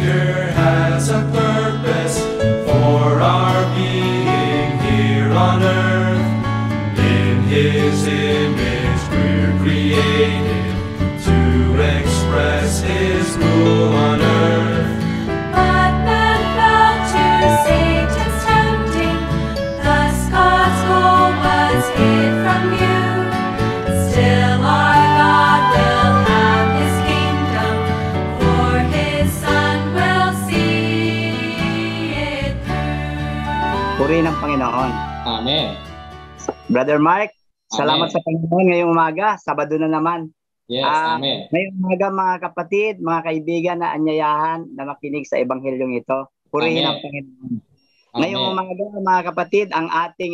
Savior has a purpose for our being here on earth. In His image we're created to express His rule on earth. But man fell to Satan's tempting, thus God's goal was hid from you. Still our God will have His kingdom, for His Son will see it through. Puri ng Panginoon. Amen. Brother Mark, salamat Amen. sa Panginoon ngayong umaga. Sabado na naman. Yes, amen. Ngayong umaga mga kapatid, mga kaibigan na anyayahan na makinig sa Ebanghelyo ito. Purihin Amen. ang Panginoon. Amen. Ngayong umaga mga kapatid, ang ating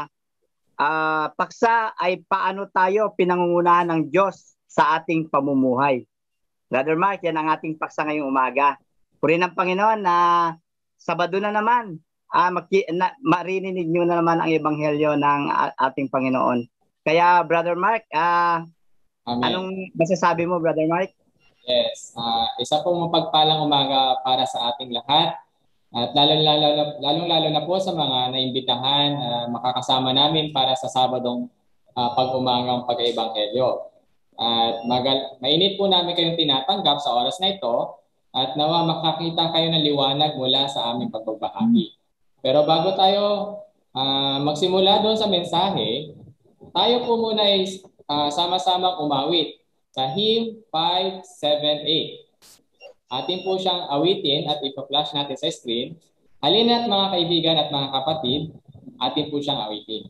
paksa ay paano tayo pinangungunahan ng Diyos sa ating pamumuhay. Brother Mark, yan ang ating paksa ngayong umaga. Purihin ang Panginoon na Sabado na naman. Marinig nyo na naman ang Ebanghelyo ng ating Panginoon. Kaya Brother Mark, Amen. anong masasabi mo Brother Mark? Yes, isa pong mapagpalang umaga para sa ating lahat. At lalong-lalo na po sa mga naimbitahan makakasama namin para sa Sabadong pag-umagang pag-ebanghelyo. At mainit po namin kayong tinatanggap sa oras na ito at nawa makakita kayo ng liwanag mula sa aming pagbabahagi. Pero bago tayo magsimula doon sa mensahe, tayo po muna ay sama-samang umawit sa hymn 578. Atin po siyang awitin at ipa-flash natin sa screen. Halina't mga kaibigan at mga kapatid, atin po siyang awitin.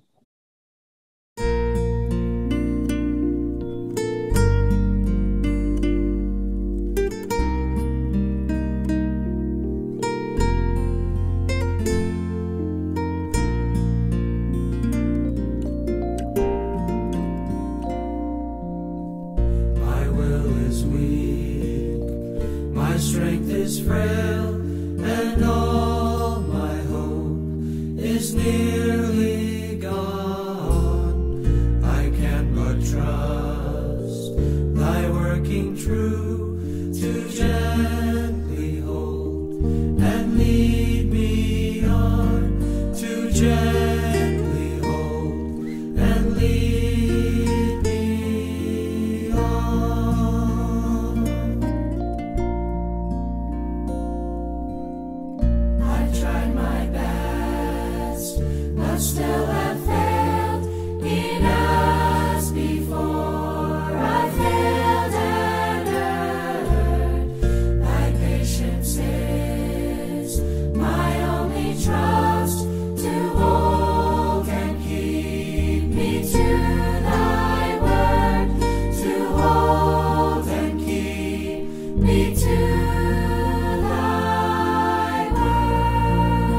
My will is weak, my strength is frail, and all my hope is nearly gone. I can but trust thy working true to gently hold and lead me on, to gently hold and lead me on. I've tried my best, but still have failed. E'en as before, I failed and erred. Thy patience is my only trust, to hold and keep me to thy word, to hold and keep me to thy word.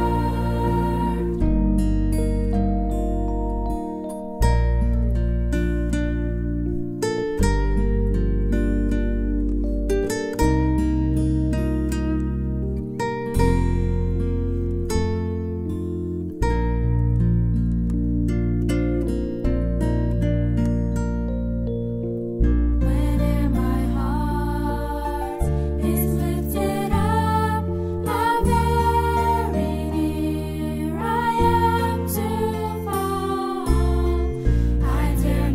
Whene'er my heart is lifted up, how very near I am to fall. I dare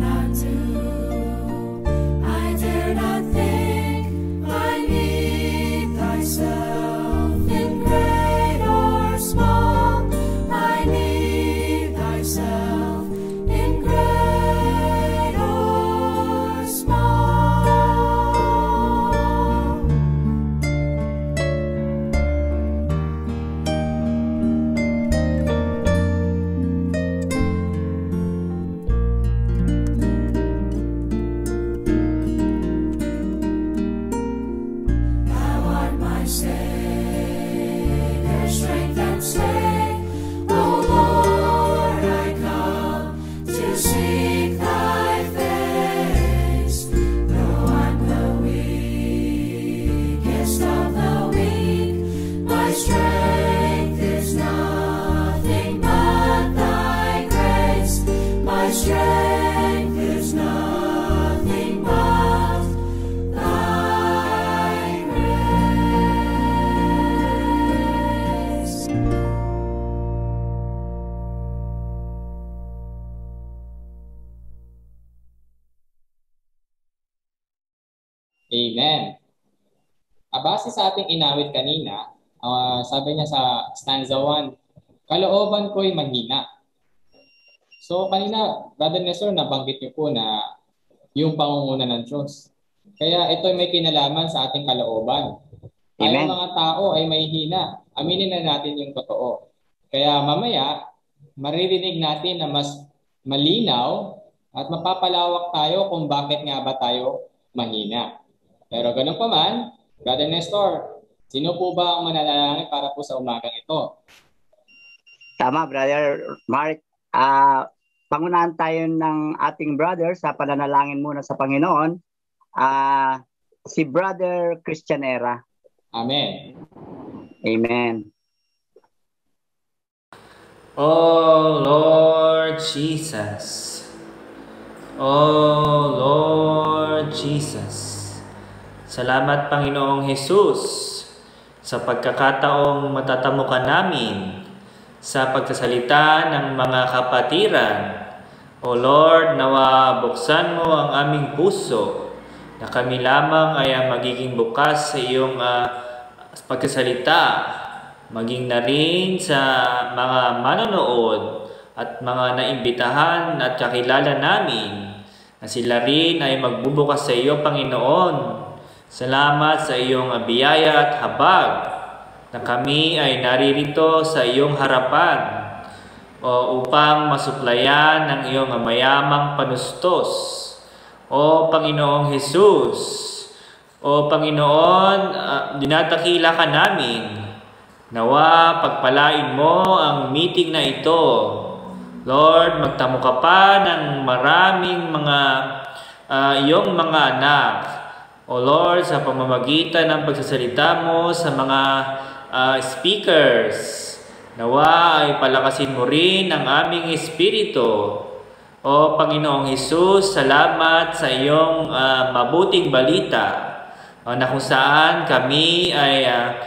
not think I need thyself in great or small. I need thyself in great or small. Thou art my Savior, strength and stay. O Lord, I come to seek thy face. Though I'm the weakest of the weak, my strength is nothing but thy grace. My strength is nothing but thy grace. Amen. Base sa ating inawit kanina, sabi niya sa stanza 1, kalooban ko'y mahina. So kanina, Brother Nestor, nabanggit niyo po na yung pangunguna ng Diyos. Kaya ito may kinalaman sa ating kalooban. Tayong Amen. mga tao ay may hina. Aminin na natin yung totoo. Kaya mamaya, maririnig natin na mas malinaw at mapapalawak tayo kung bakit nga ba tayo mahina. Pero ganun pa man, Brother Nestor, sino po ba ang mananalangin para po sa umagang ito? Tama, Brother Mark. Pangunahan tayo ng ating brother sa pananalangin muna sa Panginoon. Si Brother Christian Era. Amen. Amen. Oh Lord Jesus. Oh Lord Jesus. Salamat Panginoong Jesus sa pagkakataong matatamo ka namin sa pagsasalita ng mga kapatiran. O Lord, nawa buksan mo ang aming puso na kami lamang ay magiging bukas sa iyong pagsasalita, maging na rin sa mga manonood at mga naimbitahan at kakilala namin na sila rin ay magbubukas sa iyo, Panginoon. Salamat sa iyong biyaya at habag na kami ay naririto sa iyong harapan upang masuplayan ng iyong mayamang panustos. O Panginoong Jesus, o Panginoon, dinatakila ka namin. Nawa pagpalain mo ang meeting na ito. Lord, magtamo ka pa ng maraming mga iyong mga anak. O Lord, sa pamamagitan ng pagsasalita mo sa mga speakers, nawa ay palakasin mo rin ang aming espiritu. O Panginoong Hesus, salamat sa iyong mabuting balita na kung saan kami ay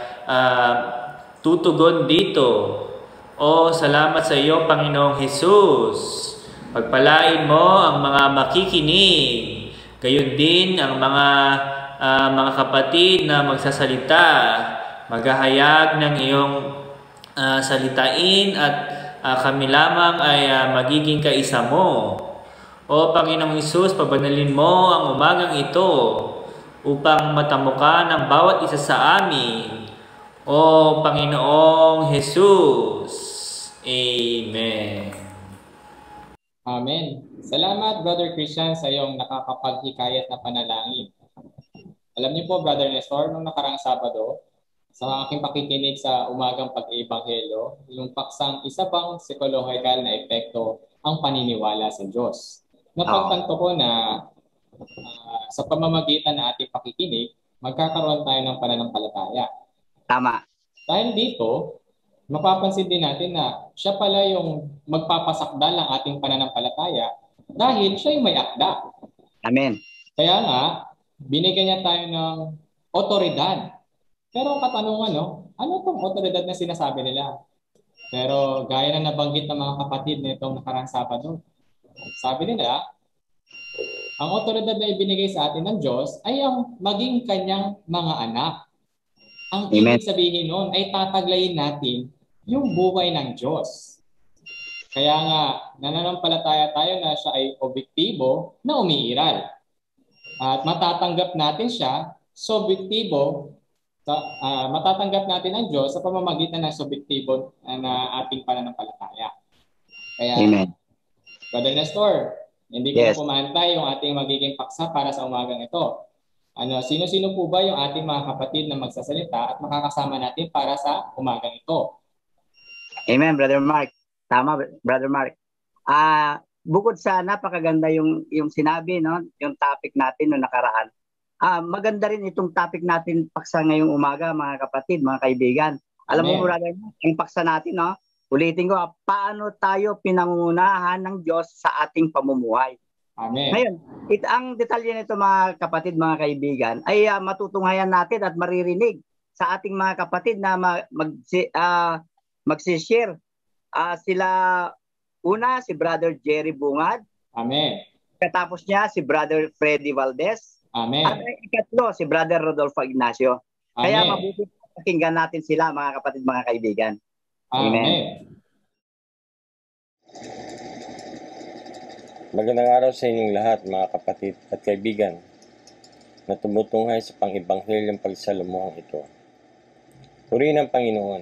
tutugon dito. O salamat sa iyo, Panginoong Hesus. Pagpalain mo ang mga makikinig. Gayon din ang mga kapatid na magsasalita, maghahayag ng iyong salitain at kami lamang ay magiging kaisa mo. O Panginoong Hesus, pabanalin mo ang umagang ito upang matamo ka ng bawat isa sa amin. O Panginoong Hesus. Amen. Amen. Salamat, Brother Christian, sa iyong nakakapaghikayat na panalangin. Alam niyo po, Brother Nestor, nung nakarang Sabado, sa aking pakikinig sa umagang pag-ebanghelyo, yung paksang isa pang psikolohikal na epekto ang paniniwala sa Diyos. Napagtanto ko na sa pamamagitan ng ating pakikinig, magkakaroon tayo ng pananampalataya. Tama. Dahil dito, mapapansin din natin na siya pala yung magpapasakdal ng ating pananampalataya dahil siya yung may akda. Amen. Kaya nga, binigyan niya tayo ng otoridad. Pero ang katanungan, ano itong otoridad na sinasabi nila? Pero gaya na nabanggit ng mga kapatid nitong nakarang Sabado, sabi nila, ang otoridad na ibinigay sa atin ng Diyos ay ang maging kanyang mga anak. Ang ibig sabihin nun ay tataglayin natin yung buhay ng Diyos. Kaya nga, nananampalataya tayo na siya ay objektibo na umiiral. At matatanggap natin siya, matatanggap natin ang Diyos sa pamamagitan ng subjektibo na ating pananampalataya. Kaya, Amen. Brother Nestor, hindi ko pumantay yung ating magiging paksa para sa umagang ito. Sino-sino po ba yung ating mga kapatid na magsasalita at makakasama natin para sa umagang ito? Amen, Brother Mark. Tama, Brother Mark. Bukod sa napakaganda yung sinabi, yung topic natin no nakaraan. Maganda rin itong topic natin paksa ngayong umaga, mga kapatid, mga kaibigan. Alam mo, Brother Mark, yung paksa natin, ulitin ko, paano tayo pinangungunahan ng Diyos sa ating pamumuhay? Amen. Ngayon, ang detalye nito, mga kapatid, mga kaibigan, ay matutunghayan natin at maririnig sa ating mga kapatid na magsishare. Sila, una, si Brother Jerry Bungad. Amen. Katapos niya, si Brother Freddy Valdez. Amen. At ang ikatlo, si Brother Rodolfo Ignacio. Kaya Amen. mabuti pakinggan natin sila, mga kapatid, mga kaibigan. Amen. Magandang araw sa inyong lahat, mga kapatid at kaibigan na tumutunghay sa pang-ibanghelyong pagsalamuhang ito. Purihin ang Panginoon.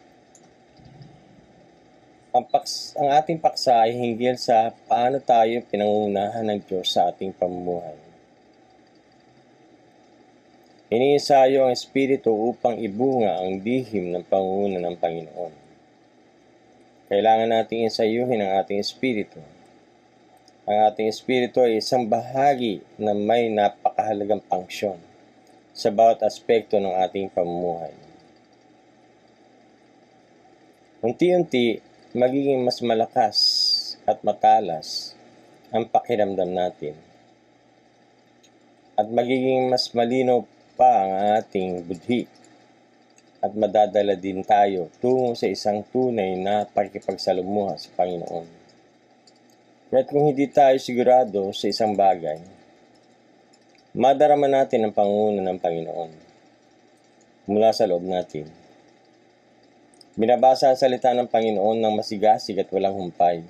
Ang ating paksa ay hinggil sa paano tayo pinangunahan ng Diyos sa ating pamumuhay. Iniisayo ang Espiritu upang ibunga ang lihim ng pangunguna ng Panginoon. Kailangan nating isayuhin ang ating Espiritu. Ang ating Espiritu ay isang bahagi na may napakahalagang pangsyon sa bawat aspekto ng ating pamumuhay. Unti-unti, magiging mas malakas at matalas ang pakiramdam natin. At magiging mas malinaw pa ang ating budhi. At madadala din tayo tungo sa isang tunay na pakikipagsalamuha sa Panginoon. Kaya't kung hindi tayo sigurado sa isang bagay, madarama natin ang pangunguna ng Panginoon mula sa loob natin. Binabasa ang salita ng Panginoon ng masigasig at walang humpay.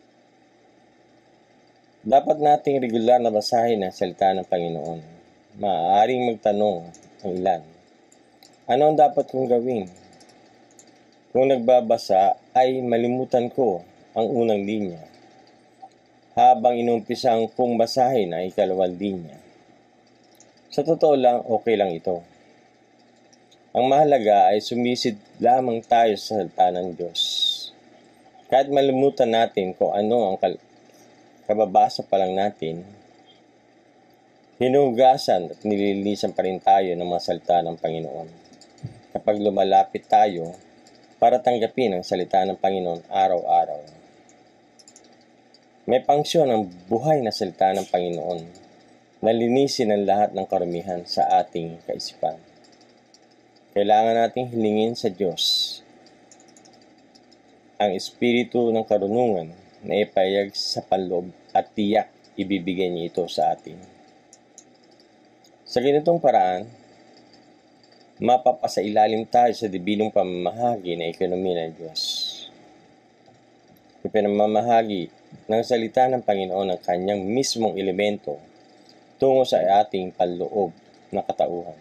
Dapat nating regular na basahin ang salita ng Panginoon. Maaaring magtanong ang ilan, ano ang dapat kong gawin? Kung nagbabasa ay malimutan ko ang unang linya. Habang inumpisang kong basahin ay ikalawang linya. Sa totoo lang, okay lang ito. Ang mahalaga ay sumisid lamang tayo sa salita ng Diyos. Kahit malimutan natin kung ano ang kababasa pa lang natin, hinugasan at nililisan pa rin tayo ng mga salita ng Panginoon. Kapag lumalapit tayo para tanggapin ang salita ng Panginoon araw-araw. May pangsyon ang buhay na salita ng Panginoon na linisin ang lahat ng karumihan sa ating kaisipan. Kailangan nating hilingin sa Diyos ang espiritu ng karunungan na ipayag sa panloob at tiyak ibibigay niya ito sa atin. Sa ganitong paraan, mapapasailalim tayo sa dibilong pamamahagi na ekonomiya ng Diyos. Ipinamamahagi ng salita ng Panginoon ang kanyang mismong elemento tungo sa ating panloob na katauhan.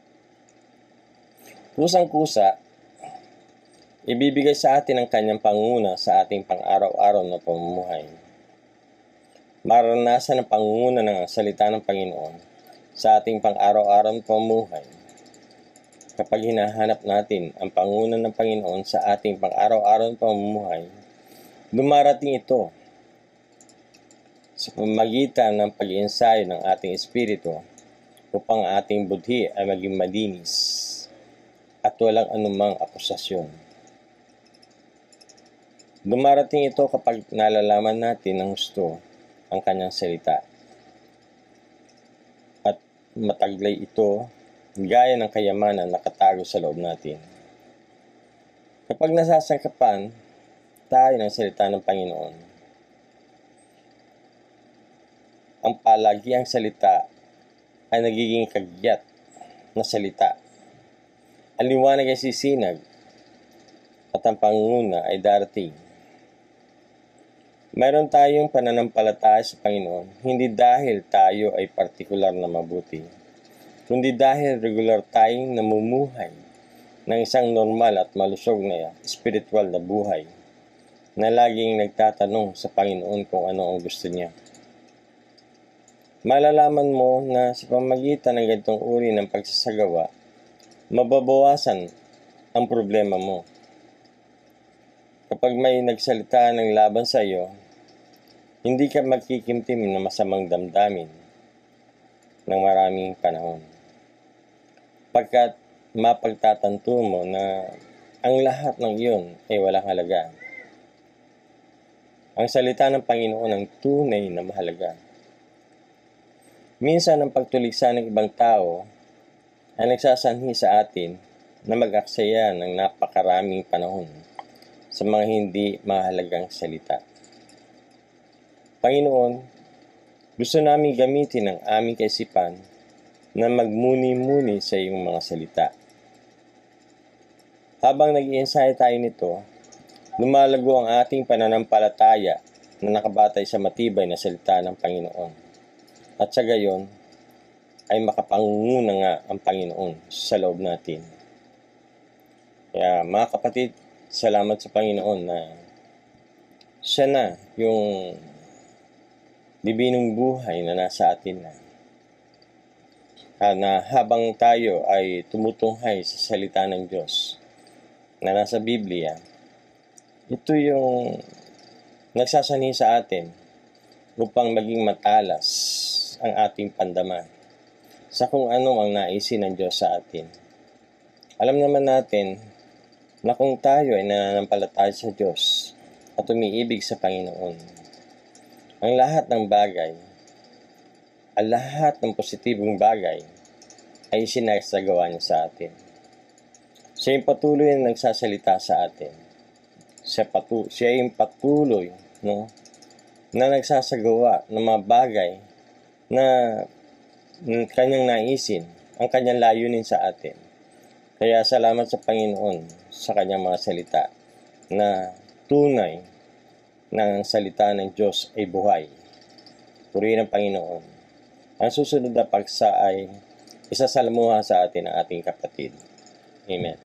Kusang-kusa, ibibigay sa atin ang kanyang pangunguna sa ating pang-araw-araw na pamumuhay. Maranasan ang pangunguna ng salita ng Panginoon sa ating pang-araw-araw na pamumuhay. Kapag hinahanap natin ang pangunguna ng Panginoon sa ating pang-araw-araw na pamumuhay, dumarating ito sa pamamagitan ng pag-iensayo ng ating espiritu upang ating budhi ay maging malinis at walang anumang akusasyon. Dumarating ito kapag nalalaman natin ng gusto ang kanyang salita. At mataglay ito gaya ng kayamanan na nakatago sa loob natin. Kapag nasasangkapan tayo ng salita ng Panginoon, ang palagiang salita ay nagiging kagyat na salita. Ang liwanag ay sisinag at ang pangunguna ay darating. Mayroon tayong pananampalataya sa Panginoon, hindi dahil tayo ay partikular na mabuti, kundi dahil regular tayong namumuhay ng isang normal at malusog na spiritual na buhay na laging nagtatanong sa Panginoon kung ano ang gusto niya. Malalaman mo na sa pamamagitan ng ganitong uri ng pagsasagawa, mababawasan ang problema mo. Kapag may nagsalita ng laban sa iyo, hindi ka magkikimtim na masamang damdamin ng maraming panahon. Pagkat mapagtatanto mo na ang lahat ng iyon ay walang halaga. Ang salita ng Panginoon ang tunay na mahalaga. Minsan ang pagtuligsa ng ibang tao ay nagsasanhi sa atin na mag-aksaya ng napakaraming panahon sa mga hindi mahalagang salita. Panginoon, gusto namin gamitin ang aming kaisipan na magmuni-muni sa iyong mga salita. Habang nag-iensayo tayo nito, lumalago ang ating pananampalataya na nakabatay sa matibay na salita ng Panginoon. At sa gayon, ay makapangunguna nga ang Panginoon sa loob natin. Kaya mga kapatid, salamat sa Panginoon na siya na yung bibinong buhay na nasa atin na habang tayo ay tumutunghay sa salita ng Diyos na nasa Biblia, ito yung nagsasanhi sa atin upang maging matalas ang ating pandama sa kung ano ang naisin ng Diyos sa atin. Alam naman natin na kung tayo ay nananampalataya sa Diyos at umiibig sa Panginoon, ang lahat ng bagay, ang lahat ng positibong bagay ay sinasagawa niya sa atin. Siya yung patuloy na nagsasalita sa atin. Siya yung patuloy na nagsasagawa ng mga bagay na kanyang naisin, ang kanyang layunin sa atin. Kaya salamat sa Panginoon sa kanyang mga salita na tunay na ang salita ng Diyos ay buhay. Purihin ang Panginoon. Ang susunod na paksa ay isasalamuha sa atin ang ating kapatid. Amen.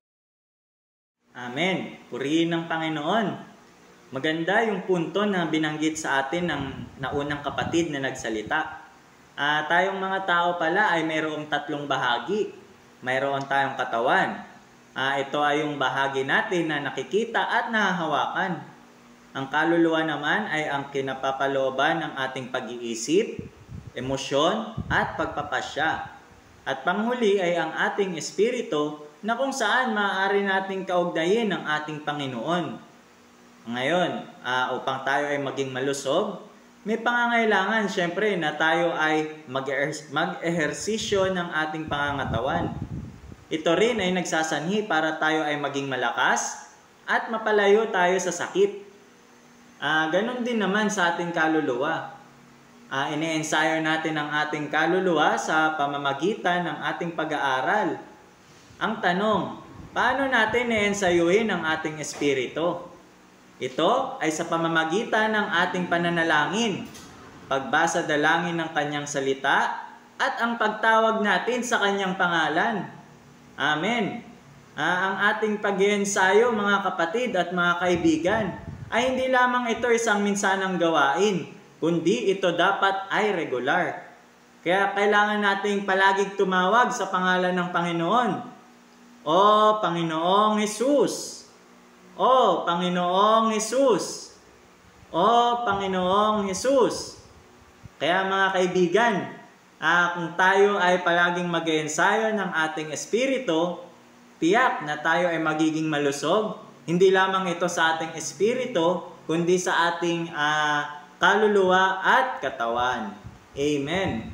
Amen. Purihin ng Panginoon. Maganda yung punto na binanggit sa atin ng naunang kapatid na nagsalita. Tayong mga tao pala ay mayroong tatlong bahagi. Mayroon tayong katawan. Ito ay yung bahagi natin na nakikita at nahahawakan. Ang kaluluwa naman ay ang kinapapalooban ng ating pag-iisip, emosyon, at pagpapasya. At panghuli ay ang ating espiritu na kung saan maaari nating kaugnayin ng ating Panginoon. Ngayon, upang tayo ay maging malusog, may pangangailangan syempre na tayo ay mag-ehersisyo ng ating pangangatawan. Ito rin ay nagsasanhi para tayo ay maging malakas at mapalayo tayo sa sakit. Ganon din naman sa ating kaluluwa. Ine-ensayo natin ang ating kaluluwa sa pamamagitan ng ating pag-aaral. Ang tanong, paano natin i-ensayuhin ang ating espiritu? Ito ay sa pamamagitan ng ating pananalangin, pagbasa dalangin ng kanyang salita, at ang pagtawag natin sa kanyang pangalan. Amen. Ang ating pag-iensayo, mga kapatid at mga kaibigan, ay hindi lamang ito isang minsanang gawain, kundi ito dapat ay regular. Kaya kailangan nating palaging tumawag sa pangalan ng Panginoon. O Panginoong Hesus! O Panginoong Hesus! O Panginoong Hesus! Kaya mga kaibigan, kung tayo ay palaging mag-iensayo ng ating espiritu, tiyak na tayo ay magiging malusog. Hindi lamang ito sa ating espiritu, kundi sa ating kaluluwa at katawan. Amen.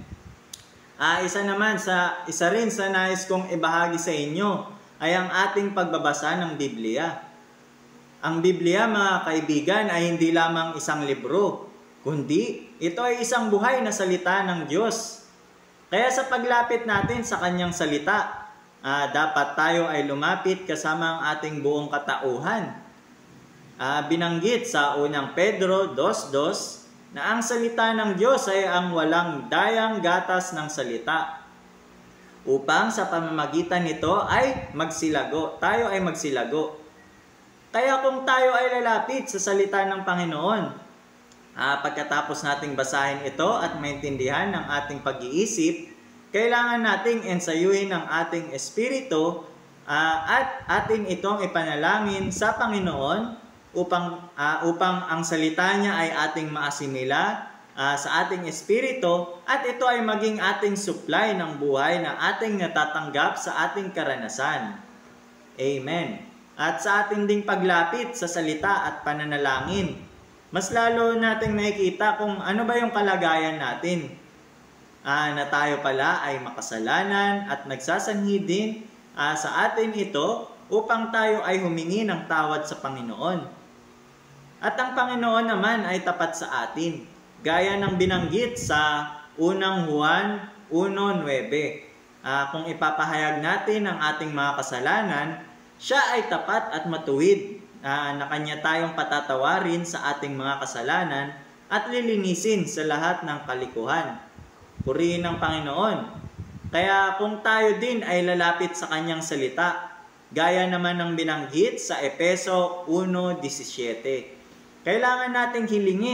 Isa rin sa nais kong ibahagi sa inyo ay ang ating pagbabasa ng Biblia. Ang Biblia, mga kaibigan, ay hindi lamang isang libro, kundi ito ay isang buhay na salita ng Diyos. Kaya sa paglapit natin sa kanyang salita, dapat tayo ay lumapit kasama ang ating buong katauhan. Binanggit sa unang Pedro 2:2 na ang salita ng Diyos ay ang walang dayang gatas ng salita. Upang sa pamamagitan nito ay tayo ay magsilago. Kaya kung tayo ay lalapit sa salita ng Panginoon, pagkatapos nating basahin ito at maintindihan ng ating pag-iisip, kailangan nating ensayuhin ang ating espiritu at atin itong ipanalangin sa Panginoon upang ang salita niya ay ating maasimila sa ating espiritu at ito ay maging ating supply ng buhay na ating natatanggap sa ating karanasan. Amen. At sa ating ding paglapit sa salita at pananalangin, mas lalo nating nakikita kung ano ba yung kalagayan natin. Na tayo pala ay makasalanan at nagsasanhi din sa atin ito upang tayo ay humingi ng tawad sa Panginoon. At ang Panginoon naman ay tapat sa atin, gaya ng binanggit sa unang Juan 1:9. kung ipapahayag natin ang ating mga kasalanan, siya ay tapat at matuwid na kanya tayong patatawarin sa ating mga kasalanan at lilinisin sa lahat ng kalikuhan. Purihin ng Panginoon. Kaya kung tayo din ay lalapit sa kanyang salita, gaya naman ng binanggit sa Efeso 1:17, kailangan nating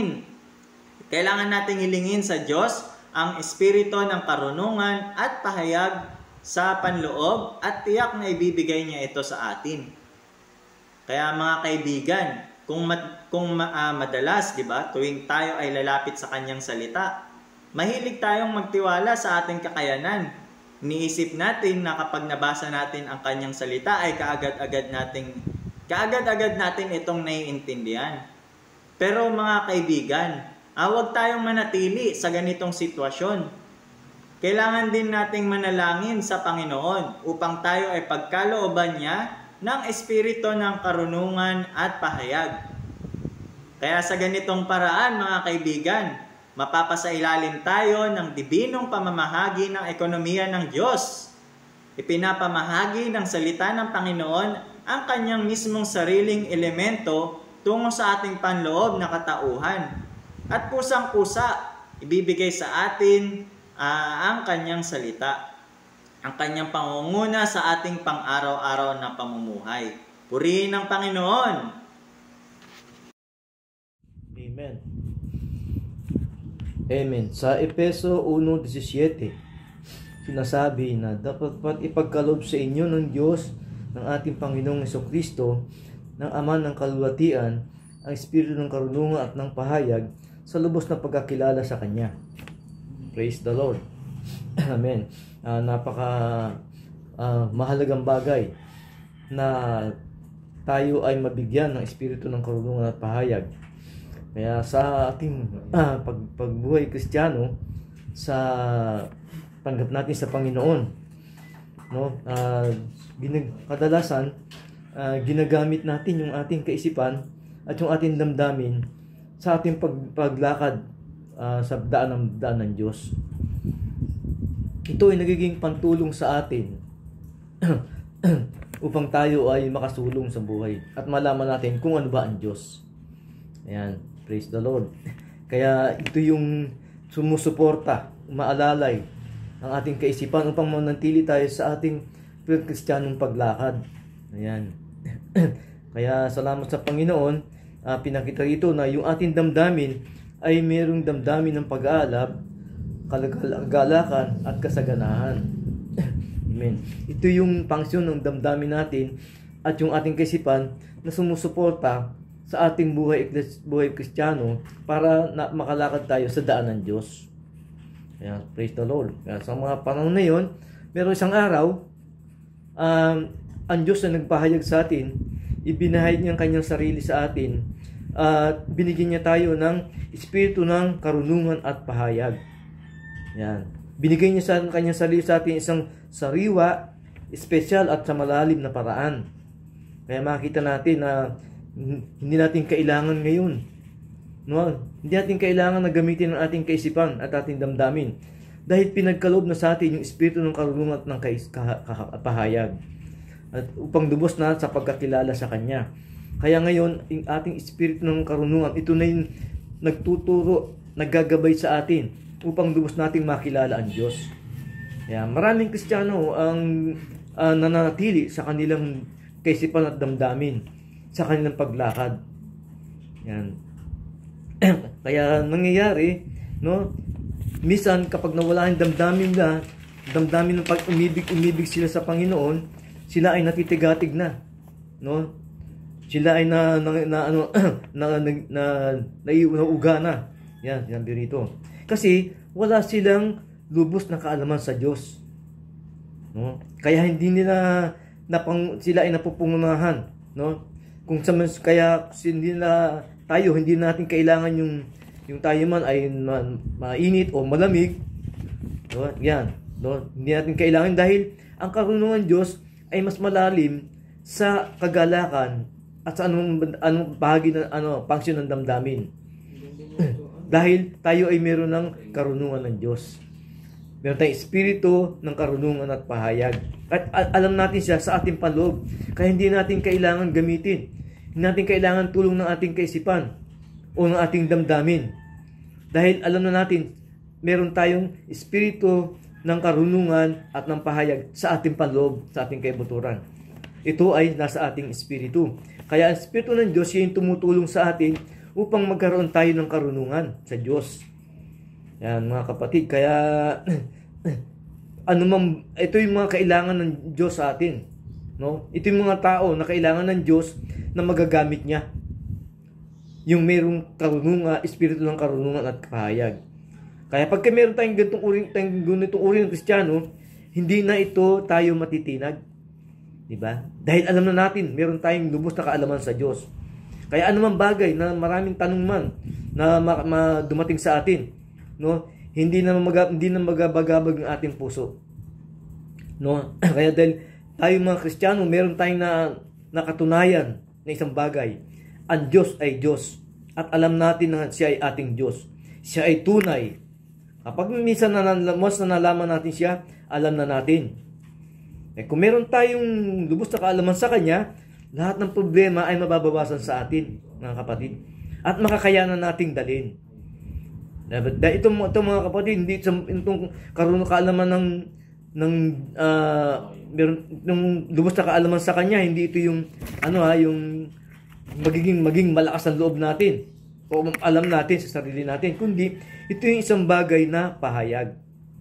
hilingin sa Diyos ang espiritu ng karunungan at pahayag sa panloob at tiyak na ibibigay niya ito sa atin. Kaya mga kaibigan, kung madalas, di ba, tuwing tayo ay lalapit sa kanyang salita, mahilig tayong magtiwala sa ating kakayanan. Iniisip natin na kapag nabasa natin ang kanyang salita ay kaagad-agad natin itong naiintindihan. Pero mga kaibigan, huwag tayong manatili sa ganitong sitwasyon. Kailangan din nating manalangin sa Panginoon upang tayo ay pagkalooban niya ng espiritu ng karunungan at pahayag. Kaya sa ganitong paraan mga kaibigan, mapapasailalim tayo ng dibinong pamamahagi ng ekonomiya ng Diyos. Ipinapamahagi ng salita ng Panginoon ang kanyang mismong sariling elemento tungo sa ating panloob na katauhan. At kusang-kusa, ibibigay sa atin ang kanyang salita, ang kanyang pangunguna sa ating pang-araw-araw na pamumuhay. Purihin ng Panginoon! Amen. Amen. Sa Efeso 1:17, sinasabi na dapat ipagkaloob sa inyo ng Diyos ng ating Panginoong Hesukristo, ng Ama ng Kaluwalhatian, ang Espiritu ng karunungan at ng pahayag sa lubos na pagkakilala sa Kanya. Praise the Lord. Amen. Mahalagang bagay na tayo ay mabigyan ng Espiritu ng karunungan at pahayag. Kaya sa ating pagbuhay Kristiyano, sa tanggap natin sa Panginoon, no, kadalasan ginagamit natin yung ating kaisipan at yung ating damdamin sa ating paglakad sa daan ng Diyos. Ito ay nagiging pantulong sa atin upang tayo ay makasulong sa buhay at malaman natin kung ano ba ang Diyos. Ayan, praise the Lord. Kaya ito yung sumusuporta, umaalalay ang ating kaisipan upang manatili tayo sa ating Kristyanong paglakad. Ayan. Kaya salamat sa Panginoon, pinakita rito na yung ating damdamin ay mayroong damdamin ng pag-aalab, kagalakan at kasaganahan. Amen. Ito yung pangsyon ng damdamin natin at yung ating kaisipan na sumusuporta sa ating buhay Kristiyano para makalakad tayo sa daan ng Diyos. Ayan, praise the Lord. Kaya sa mga panahon na yun, meron isang araw, ang Diyos na nagpahayag sa atin, ibinahayag niya ang kanyang sarili sa atin, at binigyan niya tayo ng espiritu ng karunungan at pahayag. Yan. Binigay niya sa kanyang sarili sa atin isang sariwa, espesyal at sa malalim na paraan. Kaya makita natin na hindi natin kailangan ngayon. No? Hindi natin kailangan na gamitin ang ating kaisipan at ating damdamin. Dahil pinagkaloob na sa atin yung espiritu ng karunungan at ng pahayag. At upang lubos na sa pagkakilala sa Kanya. Kaya ngayon, yung ating espiritu ng karunungan, ito na yung nagtuturo, naggagabay sa atin upang lubos nating makilala ang Diyos. Kaya maraming Kristiyano ang nananatili sa kanilang kaisipan at damdamin, sa kanilang paglakad. Yan. Kaya nangyayari, no? Minsan kapag nawala ang damdamin ng pag-umibig sila sa Panginoon, sila ay natitigatig na, no? Sila ay nauuga na. Yan, sinabi rito. Kasi wala silang lubos na kaalaman sa Diyos. No? Kaya hindi nila sila ay napupungunahan, no? Kaya hindi natin kailangan yung tayo man ay mainit o malamig. No? Yan, no? Hindi natin kailangan dahil ang karunungan Diyos ay mas malalim sa kagalakan at sa anong bahagi ng pangsyon ng damdamin. Dahil tayo ay meron ng karunungan ng Diyos. Meron tayong espiritu ng karunungan at pahayag. At alam natin siya sa ating panloob. Kaya hindi natin kailangan gamitin. Hindi natin kailangan tulong ng ating kaisipan o ng ating damdamin. Dahil alam na natin, meron tayong espiritu ng karunungan at ng pahayag sa ating panloob, sa ating kaibuturan. Ito ay nasa ating espiritu. Kaya ang espiritu ng Diyos yung tumutulong sa atin upang magkaroon tayo ng karunungan sa Diyos. Yan mga kapatid, kaya ito yung mga kailangan ng Diyos sa atin, no? Ito yung mga tao na kailangan ng Diyos na magagamit niya. Yung mayroong karunungan, espiritu ng karunungan at pahayag. Kaya pagka meron tayong ganitong uri ng Kristiyano, hindi na ito tayo matitinag. Diba? Dahil alam na natin, meron tayong lubos na kaalaman sa Diyos. Kaya anumang bagay na maraming tanong man na dumating sa atin, no, hindi na magabagabag ang ating puso, no. Kaya dahil tayo mga Kristiyano, meron tayong nakatunayan na isang bagay, ang Diyos ay Diyos at alam natin na siya ay ating Diyos, siya ay tunay. Kapag minsan mas nalaman natin siya, alam na natin. Kung meron tayong lubos na kaalaman sa Kanya, lahat ng problema ay mababawasan sa atin, mga kapatid, at makakayanan nating dalhin. Dahil itong mga kapatid, hindi itong kaalaman ng lubos na kaalaman sa Kanya, hindi ito yung yung maging malakas ang loob natin o alam natin sa sarili natin, kundi ito yung isang bagay na pahayag.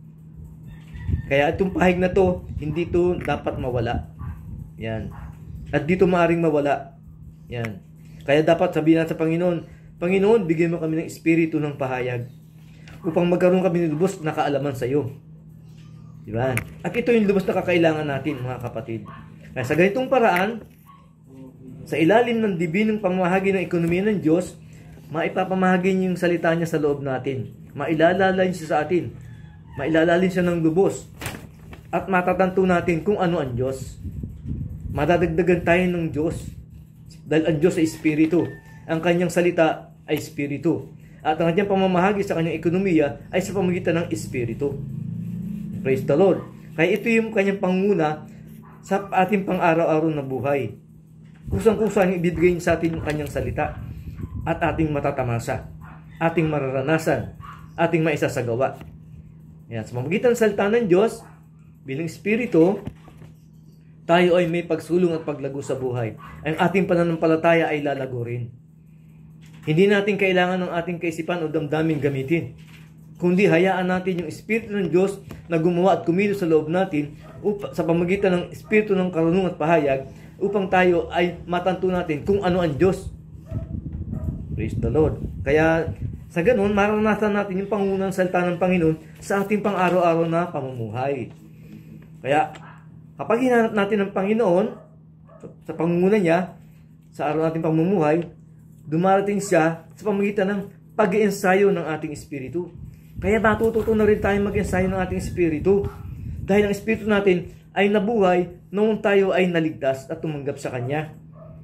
Kaya itong pahayag na to, hindi to dapat mawala. Yan. At dito maaring mawala. Yan. Kaya dapat sabihin natin sa Panginoon, Panginoon, bigyan mo kami ng espiritu ng pahayag upang magkaroon kami ng lubos na kaalaman sa iyo. Diba? At ito yung lubos na kakailangan natin, mga kapatid. Kaya sa ganitong paraan, sa ilalim ng dibinong pamamahagi ng ekonomiya ng Diyos, maipapamahagi niya yung salita niya sa loob natin. Mailalalay siya sa atin. Mailalalin siya ng lubos. At matatanto natin kung ano ang Diyos. Madadagdagan tayo ng Diyos. Dahil ang Diyos ay espiritu. Ang kanyang salita ay espiritu. At ang kanyang pamamahagi sa kanyang ekonomiya ay sa pamamagitan ng espiritu. Praise the Lord. Kaya ito yung kanyang panguna sa ating pang-araw-araw na buhay. Kusang-kusang ibibigay sa atin yung kanyang salita at ating matatamasa, ating mararanasan, ating maisasagawa. Yan. Sa pamamagitan ng salita ng Diyos, bilang espiritu, tayo ay may pagsulong at paglago sa buhay. Ang ating pananampalataya ay lalago rin. Hindi natin kailangan ng ating kaisipan o damdamin gamitin, kundi hayaan natin yung espiritu ng Diyos na gumawa at kumilos sa loob natin sa pamamagitan ng espiritu ng karunungan at pahayag upang tayo ay matanto natin kung ano ang Diyos. Praise the Lord. Kaya sa ganun, maranasan natin yung pangunang salita ng Panginoon sa ating pang-araw-araw na pamumuhay. Kaya kapag hinanap natin ang Panginoon sa pangunguna niya sa araw nating pamumuhay, dumarating siya sa pamamagitan ng pag-iensayo ng ating espiritu. Kaya matututo na rin tayo mag-ensayo ng ating espiritu. Dahil ang espiritu natin ay nabuhay noong tayo ay naligtas at tumanggap sa Kanya.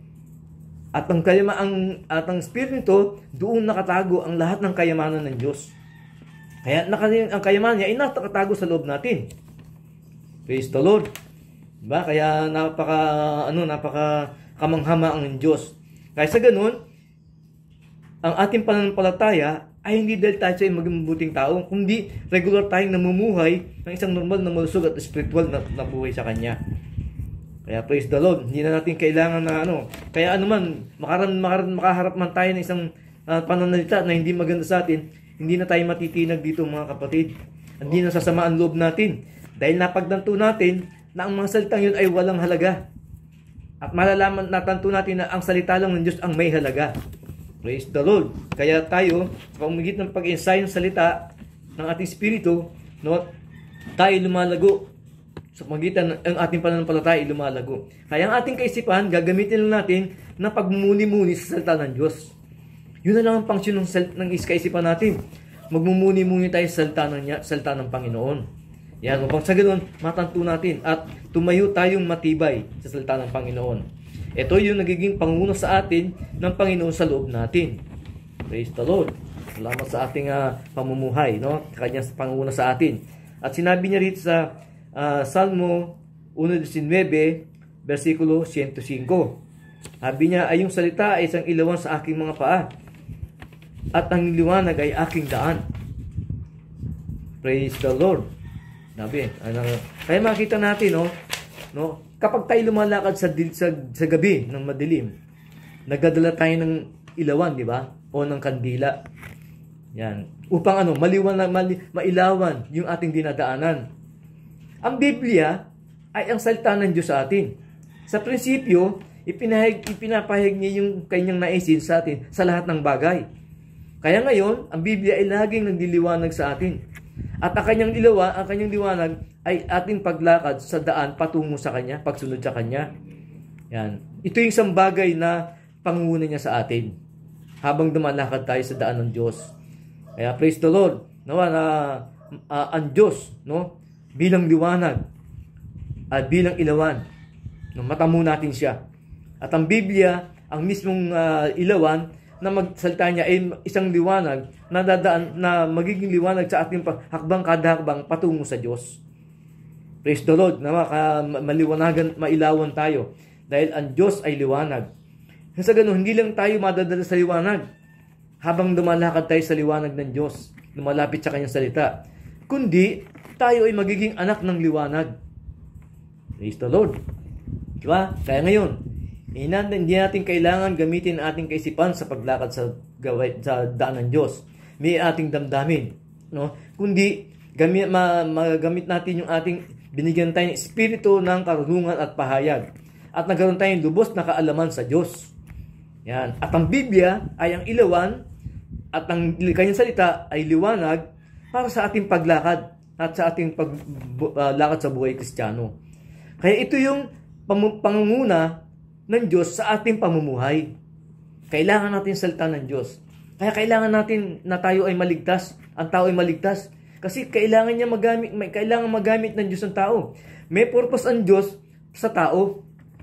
At ang espiritu nito, doon nakatago ang lahat ng kayamanan ng Diyos. Kaya ang kayamanan niya ay nakatago sa loob natin. Praise the Lord. Diba? Kaya napaka kamanghama ang Diyos. Kaya sa ganun, ang ating pananampalataya ay hindi dahil tayo ay maging mabuting tao, kundi regular tayong namumuhay ng isang normal na malusog at spiritual na buhay sa Kanya. Kaya praise the Lord, hindi na natin kailangan na kaya makaharap man tayo ng isang pananalita na hindi maganda sa atin, hindi na tayo matitinag dito mga kapatid. Hindi na sasama ang loob natin. Dahil napagdanto natin na ang mga salitang yun ay walang halaga. At natanto natin na ang salita lang ng Diyos ang may halaga. Praise the Lord. Kaya tayo, sa pamamagitan ng pag-ensayo ng salita ng ating espiritu, tayo lumalago. Sa pamamagitan ng ating pananampalataya ay lumalago. Kaya ang ating kaisipan, gagamitin lang natin na pagmumuni-muni sa salita ng Diyos. Yun na lang ang function ng kaisipan natin. Magmumuni-muni tayo sa salita ng Panginoon. Yan, upang sa ganoon, matanto natin at tumayo tayong matibay sa salita ng Panginoon. Ito yung nagiging panguna sa atin ng Panginoon sa loob natin. Praise the Lord. Salamat sa ating pamumuhay, Kanyang panguna sa atin. At sinabi niya rito sa Salmo 1:19, versikulo 105. Sabi niya, ay yung salita ay isang ilawan sa aking mga paa at ang liwanag ay aking daan. Praise the Lord. Sabi, kaya makita natin, no, kapag tayo lumalakad sa gabi ng madilim, nagdadala tayo ng ilawan, di ba? O ng kandila. Yan. Upang mailawan yung ating dinadaanan. Ang Biblia ay ang salita ng Diyos sa atin. Sa prinsipyo, ipinapahayag niya yung kanyang naisin sa atin sa lahat ng bagay. Kaya ngayon, ang Biblia ay laging nagliliwanag sa atin. At ang kanyang liwanag ay ating paglakad sa daan patungo sa Kanya, pagsunod sa Kanya. Yan. Ito yung isang bagay na pangunguna niya sa atin habang dumalakad tayo sa daan ng Diyos. Kaya praise the Lord. Nawa na ang Diyos, no, bilang liwanag at bilang ilawan, no, matamo natin siya. At ang Biblia, ang mismong ilawan na magsalita niya ay isang liwanag na dadaan na magiging liwanag sa ating hakbang kada hakbang patungo sa Diyos. Praise the Lord, na maliwanagan, mailawan tayo dahil ang Diyos ay liwanag. Sa ganun, hindi lang tayo madadala sa liwanag habang dumalakad tayo sa liwanag ng Diyos, lumalapit sa Kanyang salita, kundi tayo ay magiging anak ng liwanag. Praise the Lord. Diba? Kaya ngayon, hindi natin kailangan gamitin ating kaisipan sa paglakad sa daan ng Diyos. May ating damdamin, no? Kundi magamit natin yung ating binigyan tayo ng espiritu ng karunungan at pahayag. At nagkaroon tayong lubos na kaalaman sa Diyos. Yan. At ang Biblia ay ang ilawan at ang kanyang salita ay liwanag para sa ating paglakad at sa ating paglakad sa buhay Kristiyano. Kaya ito yung pangunguna ng Diyos sa ating pamumuhay. Kailangan natin salita ng Diyos. Kaya kailangan natin na tayo ay maligtas, ang tao ay maligtas. Kasi kailangan niya magamit ng Diyos ang tao. May purpose ang Diyos sa tao.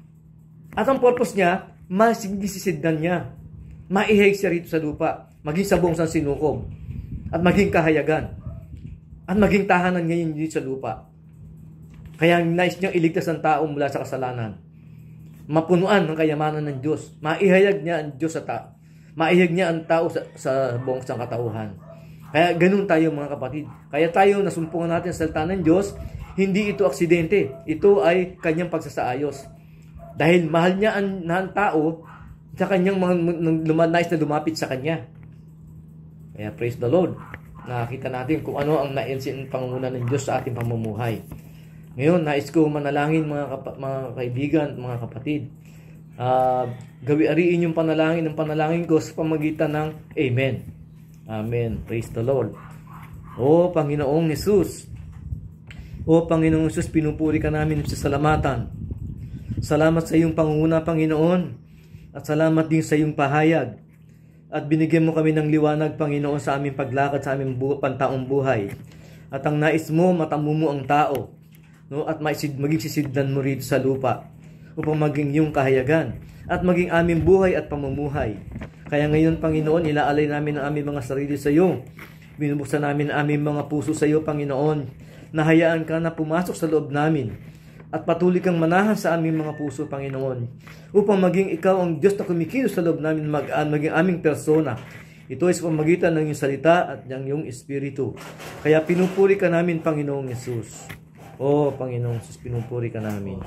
At ang purpose niya, masisiddan niya. Maihayag siya rito sa lupa. Maging sabong sa sinukob. At maging kahayagan. At maging tahanan ngayon dito sa lupa. Kaya nais niyang iligtas ang tao mula sa kasalanan. Mapunuan ng kayamanan ng Diyos. Maihayag niya ang Diyos sa tao. Maihayag niya ang tao sa buong sangkatauhan. Kaya ganun tayo mga kapatid. Kaya tayo nasumpungan natin sa salita ng Diyos, hindi ito aksidente. Ito ay kanyang pagsasaayos. Dahil mahal niya ang tao sa kanyang nais na lumapit sa kanya. Kaya praise the Lord. Nakakita natin kung ano ang naisin pangunguna ng Diyos sa ating pamumuhay. Ngayon, nais ko manalangin mga kaibigan, mga kapatid. Ariin yung panalangin ko sa pamagitan ng Amen. Amen. Praise the Lord. O Panginoong Hesus. O Panginoong Hesus, pinupuri ka namin sa salamatan. Salamat sa iyong pangunguna, Panginoon. At salamat din sa iyong pahayag. At binigyan mo kami ng liwanag, Panginoon, sa aming paglakad, sa aming pantaong buhay. At ang nais mo, matamo mo ang tao. No, at maging sisidlan mo rito sa lupa upang maging yung kahayagan at maging aming buhay at pamumuhay. Kaya ngayon, Panginoon, ilaalay namin ang aming mga sarili sa iyo. Binubuksan namin ang aming mga puso sa iyo, Panginoon. Nahayaan ka na pumasok sa loob namin at patuloy kang manahan sa aming mga puso, Panginoon, upang maging ikaw ang Diyos na kumikilos sa loob namin, maging aming persona. Ito ay sa pamagitan ng iyong salita at ng iyong espiritu. Kaya pinupuri ka namin, Panginoong Yesus. O Panginoong Yesus, pinupuri ka namin.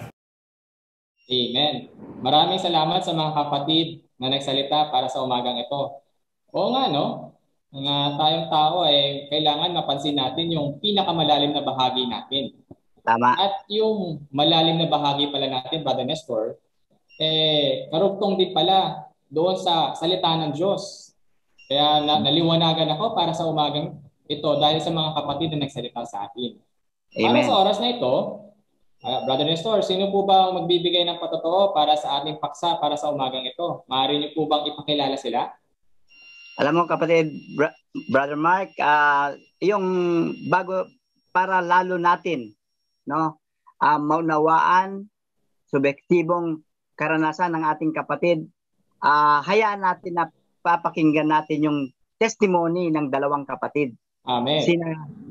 Amen. Maraming salamat sa mga kapatid na nagsalita para sa umagang ito. Oo nga, no? Mga tayong tao ay kailangan mapansin natin yung pinakamalalim na bahagi natin. Tama. At yung malalim na bahagi pala natin, Brother Nestor, karugtong din pala doon sa salita ng Diyos. Kaya naliwanagan ako para sa umagang ito dahil sa mga kapatid na nagsalita sa atin. Para Amen. sa oras na ito, Brother Nestor, sino po ba ang magbibigay ng patotoo para sa ating paksa para sa umagang ito? Maaari niyo po bang ipakilala sila? Alam mo kapatid, Brother Mark, yung bago para lalo natin, no, maunawaan subektibong karanasan ng ating kapatid, hayaan natin na papakinggan natin yung testimony ng dalawang kapatid. Amen.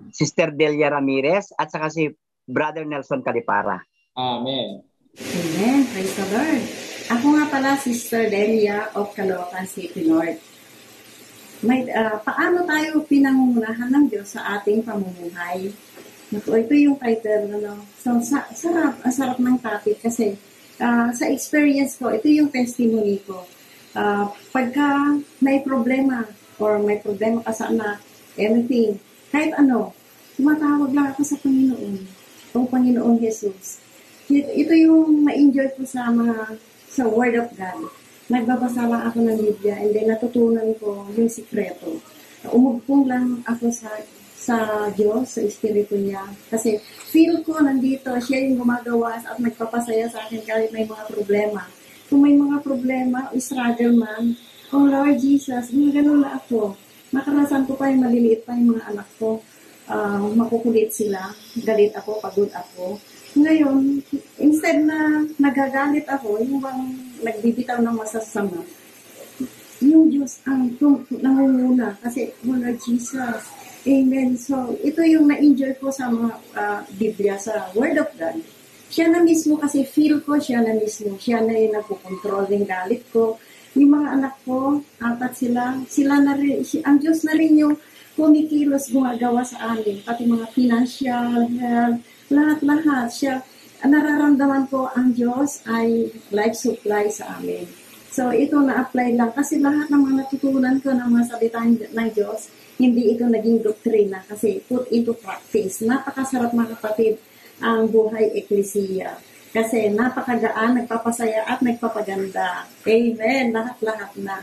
Sister Delia Ramirez at saka si Brother Nelson Calipara. Amen. Amen. Praise the Lord. Ako nga pala, Sister Delia of Caloocan City North. Paano tayo pinangungunahan ng Diyos sa ating pamumuhay? Naku, ito yung title. So, ang sarap ng topic kasi sa experience ko, ito yung testimony ko. Pagka may problema or may problema ka sa anak, anything, kahit ano, tumatawag lang ako sa Panginoon. O Panginoon Jesus. Ito yung ma-enjoy ko sa Word of God. Nagbabasa lang ako ng Biblia and then natutunan ko yung sikreto. Umugpong lang ako sa Diyos, sa Espiritu niya. Kasi feel ko nandito, siya yung gumagawa at nagpapasaya sa akin kahit may mga problema. Kung may mga problema, struggle man, oh Lord Jesus, ganun na ako. Nakarasan ko pa yung maliliit pa yung mga anak ko. Makukulit sila, galit ako, pagod ako. Ngayon, instead na nagagalit ako, yung bang nagbibitaw ng masasama, yung Diyos ang nangunguna. Kasi, Lord Jesus, Amen. So, ito yung na-enjoy ko sa mga Biblia, sa Word of God. Siya na mismo, kasi feel ko, siya na mismo. Siya na yung nagpukontrol ng galit ko. Yung mga anak ko, apat sila na rin, ang Diyos na rin yung kumikilos, gumagawa sa amin. Pati mga financial, health, lahat-lahat. Siya, nararamdaman ko ang Diyos ay life supply sa amin. So, ito na-apply lang. Kasi lahat ng mga natutunan ko ng mga salita ng Diyos, hindi ito naging doktrina kasi put into practice. Napakasarap mga kapatid ang buhay eklesiya. Kasi napakagaan, nagpapasaya at nagpapaganda. Amen. Lahat-lahat na.